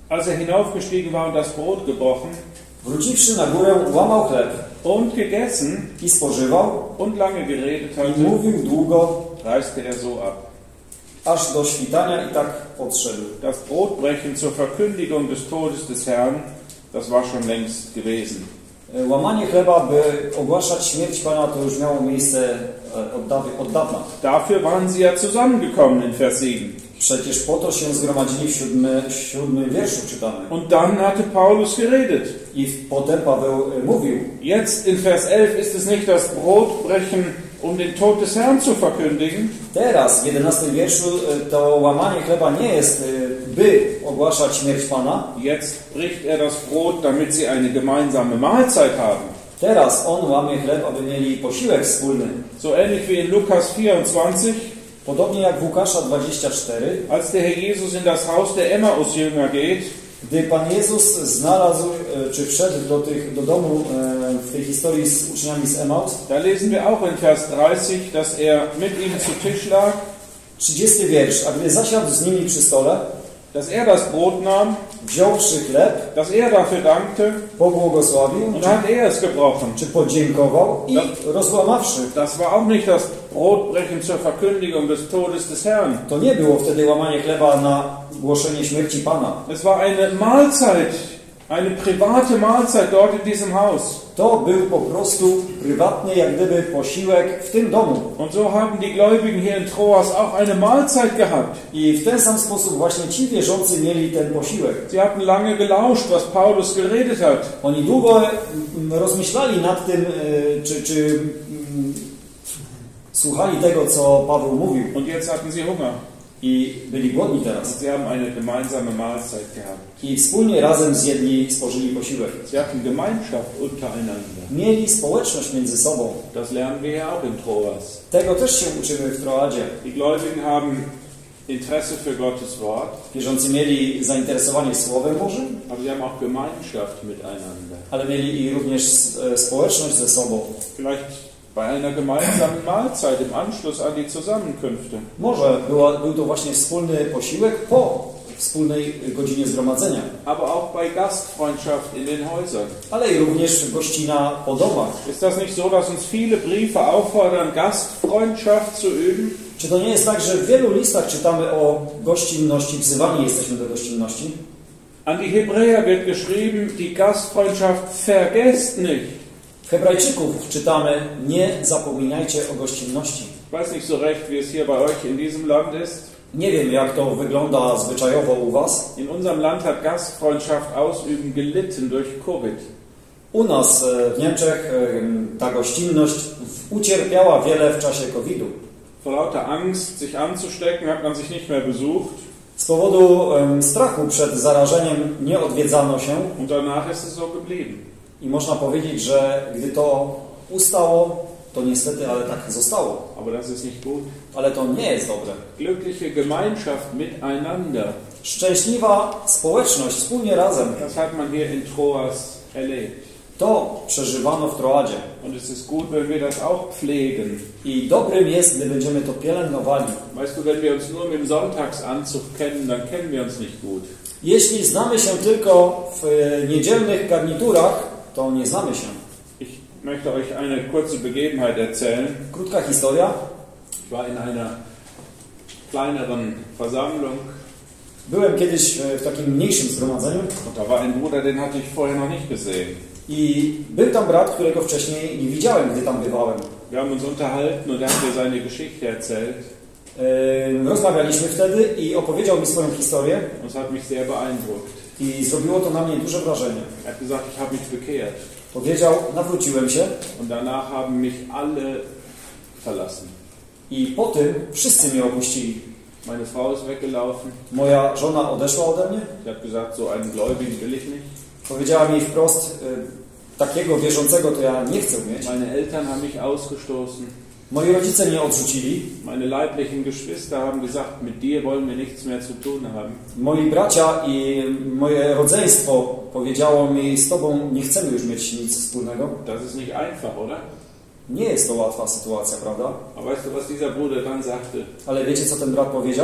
als er hinaufgestiegen war und das Brot gebrochen Wróciwszy na górę, łamał chleb und gegessen i spożywał und lange geredet i hatte, mówił długo, reiste er so ab. aż do świtania i tak odszedł. Das Brotbrechen zur Verkündigung des Todes des Herrn, das war schon längst gewesen. Łamanie chleba, by ogłaszać śmierć Pana, to już miało miejsce od, dawy, od dawna. Dafür waren sie ja zusammengekommen in Vers sieben. Przecież po to się zgromadzili w siódmy, w siódmym wierszu czytamy. Und dann hatte Paulus geredet. I potem Paweł mówił. Jetzt in Vers elf ist es nicht das Brotbrechen, um den Tod des Herrn zu verkündigen. Teraz w jedenastym wierszu to łamanie chleba nie jest, by ogłaszać śmierć Pana. Jetzt bricht er das Brot, damit sie eine gemeinsame Mahlzeit haben. Teraz on łamie chleb, aby mieli posiłek wspólny. So ähnlich wie in Lukas vierundzwanzig. Podobnie jak w Łukasza dwadzieścia cztery, als der Herr Jesus in das Haus der Emmaus-Jünger geht, gdy Pan Jezus znalazł, czy wszedł do, tych, do domu w tej historii z uczniami z Emaus, da lesen wir auch in Vers dreißig, dass er mit ihnen zu Tisch lag, trzydziesty wiersz, a gdy zasiadł z nimi przy stole, dass er das Brot nahm, wziąwszy chleb, dass er dafür dankte pobłogosławił, und czy, hat er es gebrochen. czy podziękował i rozłamawszy. Das war auch nicht das Brotbrechen zur Verkündigung des Todes des Herrn. To nie było wtedy łamanie chleba na głoszenie śmierci Pana. Es war eine Mahlzeit, eine private Mahlzeit dort in diesem Haus. To był po prostu prywatny, jak gdyby, posiłek w tym domu. Und so haben die Gläubigen hier in Troas auch eine Mahlzeit gehabt. I w ten sam sposób właśnie ci wierzący mieli ten posiłek. Sie hatten lange gelauscht, was Paulus geredet hat. Oni długo rozmyślali nad tym, czy, czy słuchali tego, co Paweł mówił. Und jetzt hatten sie Hunger. I byli głodni teraz. Sie haben eine gemeinsame Mahlzeit gehabt. I wspólnie razem zjedli, spożyli posiłek. Sie hatten Gemeinschaft untereinander. Mieli społeczność między sobą. Das lernen wir ja auch in Troas. Tego też się uczymy w Troadzie. Die Gläubigen haben Interesse für Gottes Wort. Wierzący mieli zainteresowanie Słowem Bożym, aber sie haben auch Gemeinschaft miteinander. Ale mieli i również społeczność ze sobą. Vielleicht bei einer gemeinsamen Mahlzeit im Anschluss an die Zusammenkünfte. Może była, był to właśnie wspólny posiłek po wspólnej godzinie zgromadzenia. Aber auch bei Gastfreundschaft in den Häusern. Ale i również gościna po domach. Ist das nicht so, dass uns viele Briefe auffordern, Gastfreundschaft zu üben? Czy to nie jest tak, że w wielu listach czytamy o gościnności, wzywani jesteśmy do gościnności? An die Hebräer wird geschrieben, die Gastfreundschaft vergesst nicht. W Hebrajczyków czytamy, nie zapominajcie o gościnności. Ich weiß nicht so recht, wie es hier bei euch in diesem Land ist. Nie wiem, jak to wygląda zwyczajowo u was. In unserem Land hat Gastfreundschaft ausüben gelitten durch Covid. U nas w Niemczech ta gościnność ucierpiała wiele w czasie kowida. Vor lauter Angst, sich anzustecken, hat man sich nicht mehr besucht. Z powodu um, strachu przed zarażeniem nie odwiedzano się. Und danach ist es so geblieben. I można powiedzieć, że gdy to ustało, to niestety, ale tak zostało. Aber das ist nicht gut. Ale to nie jest dobre. Glückliche Gemeinschaft miteinander. Szczęśliwa społeczność, wspólnie razem. Das hat man hier in Troas erlebt. To przeżywano w Troadzie. Und es ist gut, wenn wir das auch pflegen. I dobrym jest, gdy będziemy to pielęgnowali. Weißt du, wenn wir uns nur mit dem Sonntagsanzug kennen, dann kennen wir uns nicht gut. Jeśli znamy się tylko w niedzielnych garniturach, to nie znamy się. Ich möchte euch eine kurze Begebenheit erzählen. Krótka historia. Ich war in einer kleineren Versammlung. Byłem kiedyś w takim mniejszym zgromadzeniu. Und da war ein Bruder, den hatte ich vorher noch nicht gesehen. I był tam brat, którego wcześniej nie widziałem, gdy tam bywałem. Wir haben uns unterhalten und er hat mir seine Geschichte erzählt. Rozmawialiśmy wtedy i opowiedział mi swoją historię. Das hat mich sehr beeindruckt. I zrobiło to na mnie duże wrażenie. Er hat gesagt, ich habe mich bekehrt. Powiedział, nawróciłem się. Und danach haben mich alle verlassen. I po tym wszyscy mnie opuścili. Meine Frau ist weggelaufen. Moja żona odeszła ode mnie. Sie hat gesagt, so einen Gläubigen will ich nicht. Powiedziała mi wprost, takiego wierzącego to ja nie chcę mieć. Meine Eltern haben mich ausgestoßen. Moi rodzice mnie odrzucili. Meine leiblichen Geschwister haben gesagt, mit dir wollen wir nichts mehr zu tun haben. Moi bracia i moje rodzeństwo powiedziało mi, z tobą nie chcemy już mieć nic wspólnego. Das ist nicht einfach, oder? Nie jest to łatwa sytuacja, prawda? Aber weißt du, was dieser Bruder dann sagte? Ale wiecie, co ten brat powiedział?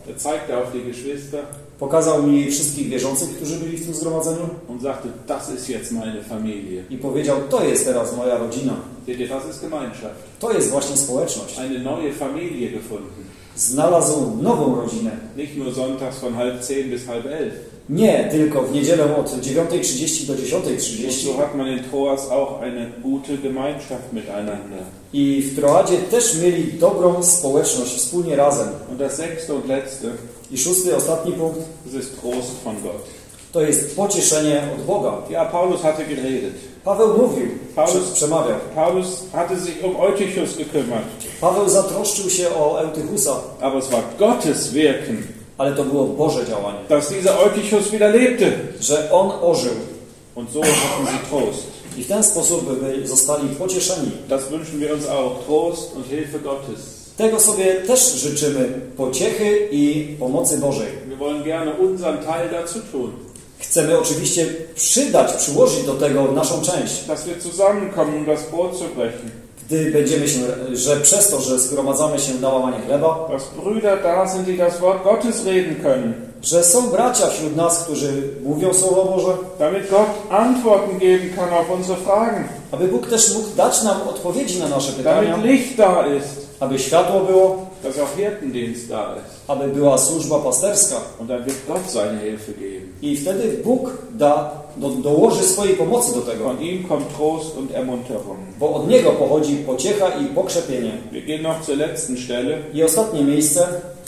Er zeigte auf die Geschwister Pokazał mi wszystkich wierzących, którzy byli w tym zgromadzeniu und sagte, das ist jetzt meine Familie. i powiedział, to jest teraz moja rodzina. Seht ihr, das ist Gemeinschaft. To jest właśnie społeczność. Eine neue Familie gefunden. Znalazł nową rodzinę. Nicht nur sonntags von halb zehn bis halb elf. Nie tylko w niedzielę od dziewiątej trzydzieści do dziesiątej Und trzydzieści. so hat man in Troas auch eine gute Gemeinschaft miteinander. I w Troadzie też mieli dobrą społeczność, wspólnie razem. Und das sechste und letzte, I szósty, ostatni punkt, das ist Trost von Gott. to jest pocieszenie od Boga. Ja, Paulus hatte geredet. Paweł mówił, Paulus- przemawiał. Paulus hatte sich um Eutychus gekümmert. Paweł zatroszczył się o Eutychusa, Aber es war Gottes Wirken, ale to było Boże działanie, dass dieser Eutychus wieder lebte. że on ożył. Und so hatten sie Trost. I w ten sposób by zostali pocieszeni. Das wünschen wir uns auch. Trost und Hilfe Gottes. Tego sobie też życzymy, pociechy i pomocy Bożej. Wir wollen gerne unseren Teil dazu tun. Chcemy oczywiście przydać, przyłożyć do tego naszą część. Dass wir zusammenkommen, um das Brot zu brechen. Gdy będziemy się, że przez to, że zgromadzamy się na łamanie chleba, Dass Brüder da sind, die das Wort Gottes reden können. że są bracia wśród nas, którzy mówią Słowo Boże, Damit Gott Antworten geben kann auf unsere Fragen. aby Bóg też mógł dać nam odpowiedzi na nasze pytania, Damit Licht da ist. aby światło było, Dass auch Hirtendienst da ist. aby była służba pasterska. Und dann wird Gott seine Hilfe geben. I wtedy Bóg da, do, dołoży swojej pomocy do tego, Von ihm kommt Trost und Ermunterung. bo od Niego pochodzi pociecha i pokrzepienie. Wir gehen noch zur letzten Stelle. I ostatnie miejsce,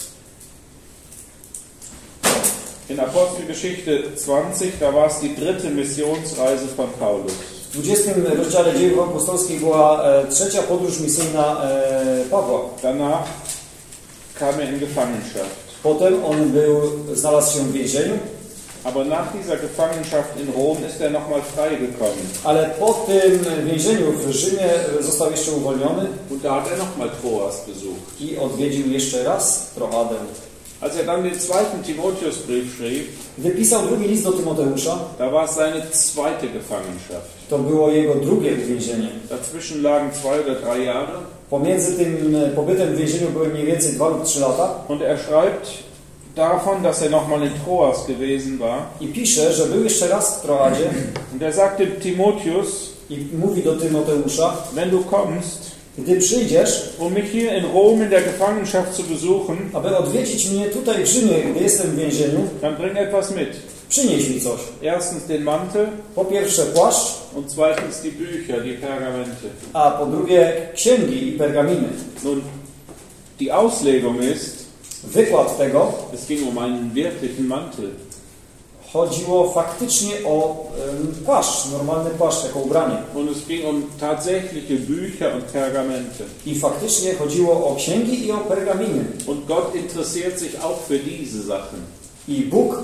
In Apostelgeschichte zwanzig, da war es die dritte Missionsreise von Paulus. w dwudziestym rozdziale Dziejów Apostolskich była e, trzecia podróż misyjna e, Pawła. Danach kam er in Gefangenschaft. Potem on był, znalazł się w więzieniu, Aber nach dieser Gefangenschaft in Rom ist er nochmal freigekommen. ale po tym więzieniu w Rzymie został jeszcze uwolniony Und da hat er nochmal Troas besucht. i odwiedził jeszcze raz Troadę. Als er dann den zweiten Timotheusbrief schrieb, Gdy pisał drugi list do Tymoteusza, da war es seine zweite Gefangenschaft. to było jego drugie więzienie. Dazwischen lagen zwei oder drei Jahre. Pomiędzy tym pobytem w więzieniu były mniej więcej dwa lub trzy lata Und er schreibt davon, dass er nochmal in Troas gewesen war. i pisze, że był jeszcze raz w Troadzie Und er sagt dem Timotheus, i mówi do Tymoteusza, wenn du kommst, gdy przyjdziesz, um mich hier in Rom in der Gefangenschaft zu besuchen, aby odwiedzić mnie tutaj w Rzymie, gdy jestem w więzieniu, dann bring etwas mit. przynieś mi coś. Erstens den Mantel Po pierwsze płaszcz, und zweitens die Bücher, die Pergamente. a po drugie księgi i pergaminy. Nun, die Auslegung ist, Wykład tego es ging um einen wirklichen Mantel. chodziło faktycznie o em, płaszcz, normalny płaszcz, jako ubranie. Und es ging um tatsächliche Bücher und Pergamente. I faktycznie chodziło o księgi i o pergaminy. Und Gott interessiert sich auch für diese Sachen. I Bóg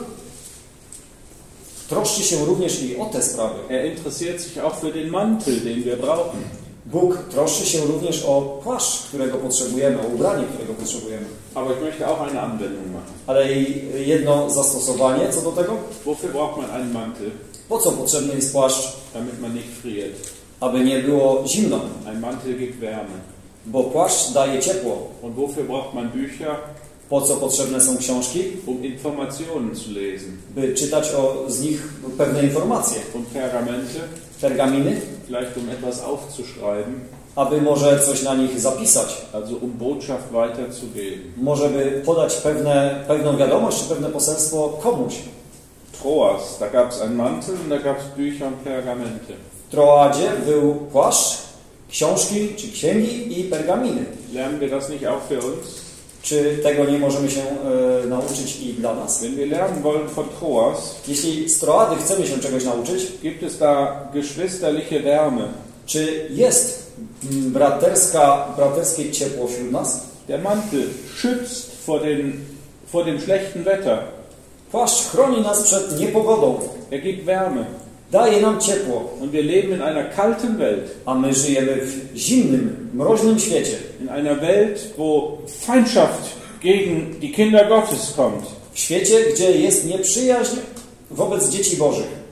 troszczy się również i o te sprawy. Er interessiert sich auch für den Mantel, den wir brauchen. Bóg troszczy się również o płaszcz, którego potrzebujemy, o ubranie, którego potrzebujemy. Aber ich möchte auch eine Anwendung machen. Ale i jedno zastosowanie co do tego, Wofür braucht man einen Mantel? po co potrzebny jest płaszcz, Damit man nicht friert. aby nie było zimno, Ein Mantel gibt Wärme. bo płaszcz daje ciepło. Und wofür braucht man Bücher? Po co potrzebne są książki? Um Informationen zu lesen. By czytać o, z nich pewne informacje. Und Pergamente? Pergaminy, Vielleicht um etwas aufzuschreiben. aby może coś na nich zapisać. Also um Botschaft weiterzugeben. Może by podać pewne, pewną wiadomość czy pewne poselstwo komuś. Troas, da gab es einen Mantel und da gab es Bücher und Pergamente. W Troadzie był płaszcz, książki czy księgi i pergaminy. Lernen wir das nicht auch für uns? Czy tego nie możemy się e, nauczyć i dla nas? Wenn wir lernen wollen von Troas, Jeśli z Troady chcemy się czegoś nauczyć, gibt es da geschwisterliche Wärme. czy jest mm, braterska, braterskie ciepło wśród nas? Der Mantel schützt vor, den, vor dem schlechten Wetter. Płaszcz chroni nas przed niepogodą, Er gibt Wärme. daje nam ciepło, Und wir leben in einer kalten Welt. a my żyjemy w zimnym, mroźnym świecie. In einer Welt, wo Feindschaft gegen die Kinder Gottes kommt. W świecie, gdzie jest nieprzyjaźń wobec dzieci Bożych.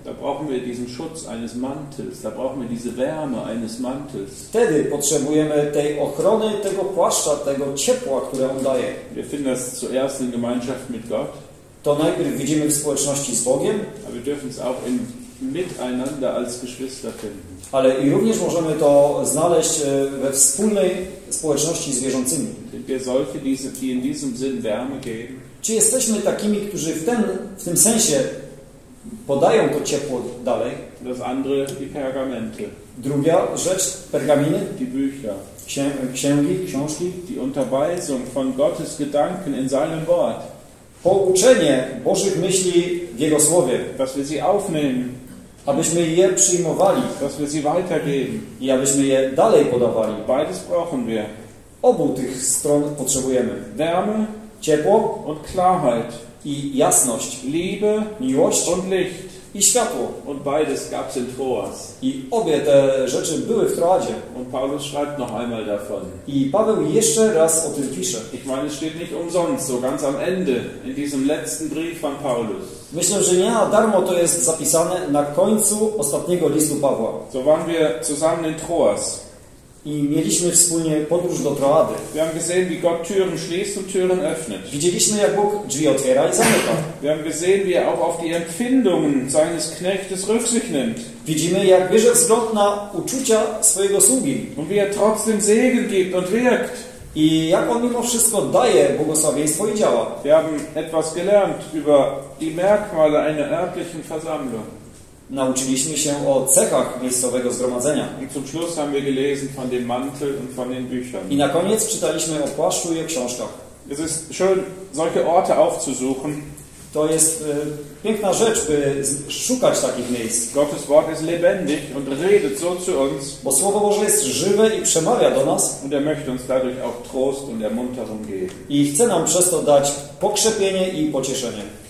Da brauchen wir diesen Schutz eines Mantels, da brauchen wir diese Wärme eines Mantels. Wtedy potrzebujemy tej ochrony, tego płaszcza, tego ciepła, które On daje. Wir finden das zuerst in Gemeinschaft mit Gott, To najpierw widzimy w społeczności z Bogiem, aber wir dürfen es auch im Miteinander als Geschwister finden. ale i również możemy to znaleźć we wspólnej społeczności z wierzącymi. Sind wir solche, die in diesem Sinn Wärme geben? Czy jesteśmy takimi, którzy w, ten, w tym sensie podają to ciepło dalej? Das andere, die Pergamente, Druga rzecz, pergaminy, die Bücher, księ, księgi, książki, die Unterweisung von Gottes Gedanken in seinem Wort, pouczenie Bożych myśli w Jego Słowie, dass wir sie aufnehmen, abyśmy je przyjmowali dass wir sie weitergeben. i abyśmy je dalej podawali. Beides brauchen wir. Obu tych stron potrzebujemy. Wärme Ciepło und Klarheit, i jasność, Liebe miłość und Licht. i światło. Und beides gab es in Troas. I obie te rzeczy były w Troadzie. Und Paulus schreibt noch einmal davon. I Paweł jeszcze raz o tym pisze. Ich meine, es steht nicht umsonst, so ganz am Ende, in diesem letzten Brief von Paulus. Myślę, że nie na darmo to jest zapisane na końcu ostatniego listu Pawła. So waren wir zusammen in Troas. I mieliśmy wspólnie podróż do Troady. Wir haben gesehen, wie Gott Türen schließt und Türen öffnet. Widzieliśmy, jak Bóg drzwi otwiera i zamyka. Wir haben gesehen, wie er auch auf die Empfindungen seines Knechtes Rücksicht nimmt. Widzimy, jak bierze wzgląd na uczucia swojego sługi. Und wie er trotzdem Segen gibt und wirkt. I jak On mimo wszystko daje błogosławieństwo i działa. Wir haben etwas gelernt über die Merkmale einer örtlichen Versammlung. Nauczyliśmy się o cechach miejscowego zgromadzenia. Und zum Schluss haben wir gelesen von dem Mantel und von den Büchern. I na koniec czytaliśmy o płaszczu i o książkach. Es ist schön, solche Orte aufzusuchen. To jest e, piękna rzecz, by z- szukać takich miejsc. Gottes Wort ist lebendig und redet so zu uns. Bo Słowo Boże jest żywe i przemawia do nas. Und er möchte uns dadurch auch Trost und Ermunterung geben. I chce nam przez to dać pokrzepienie i pocieszenie.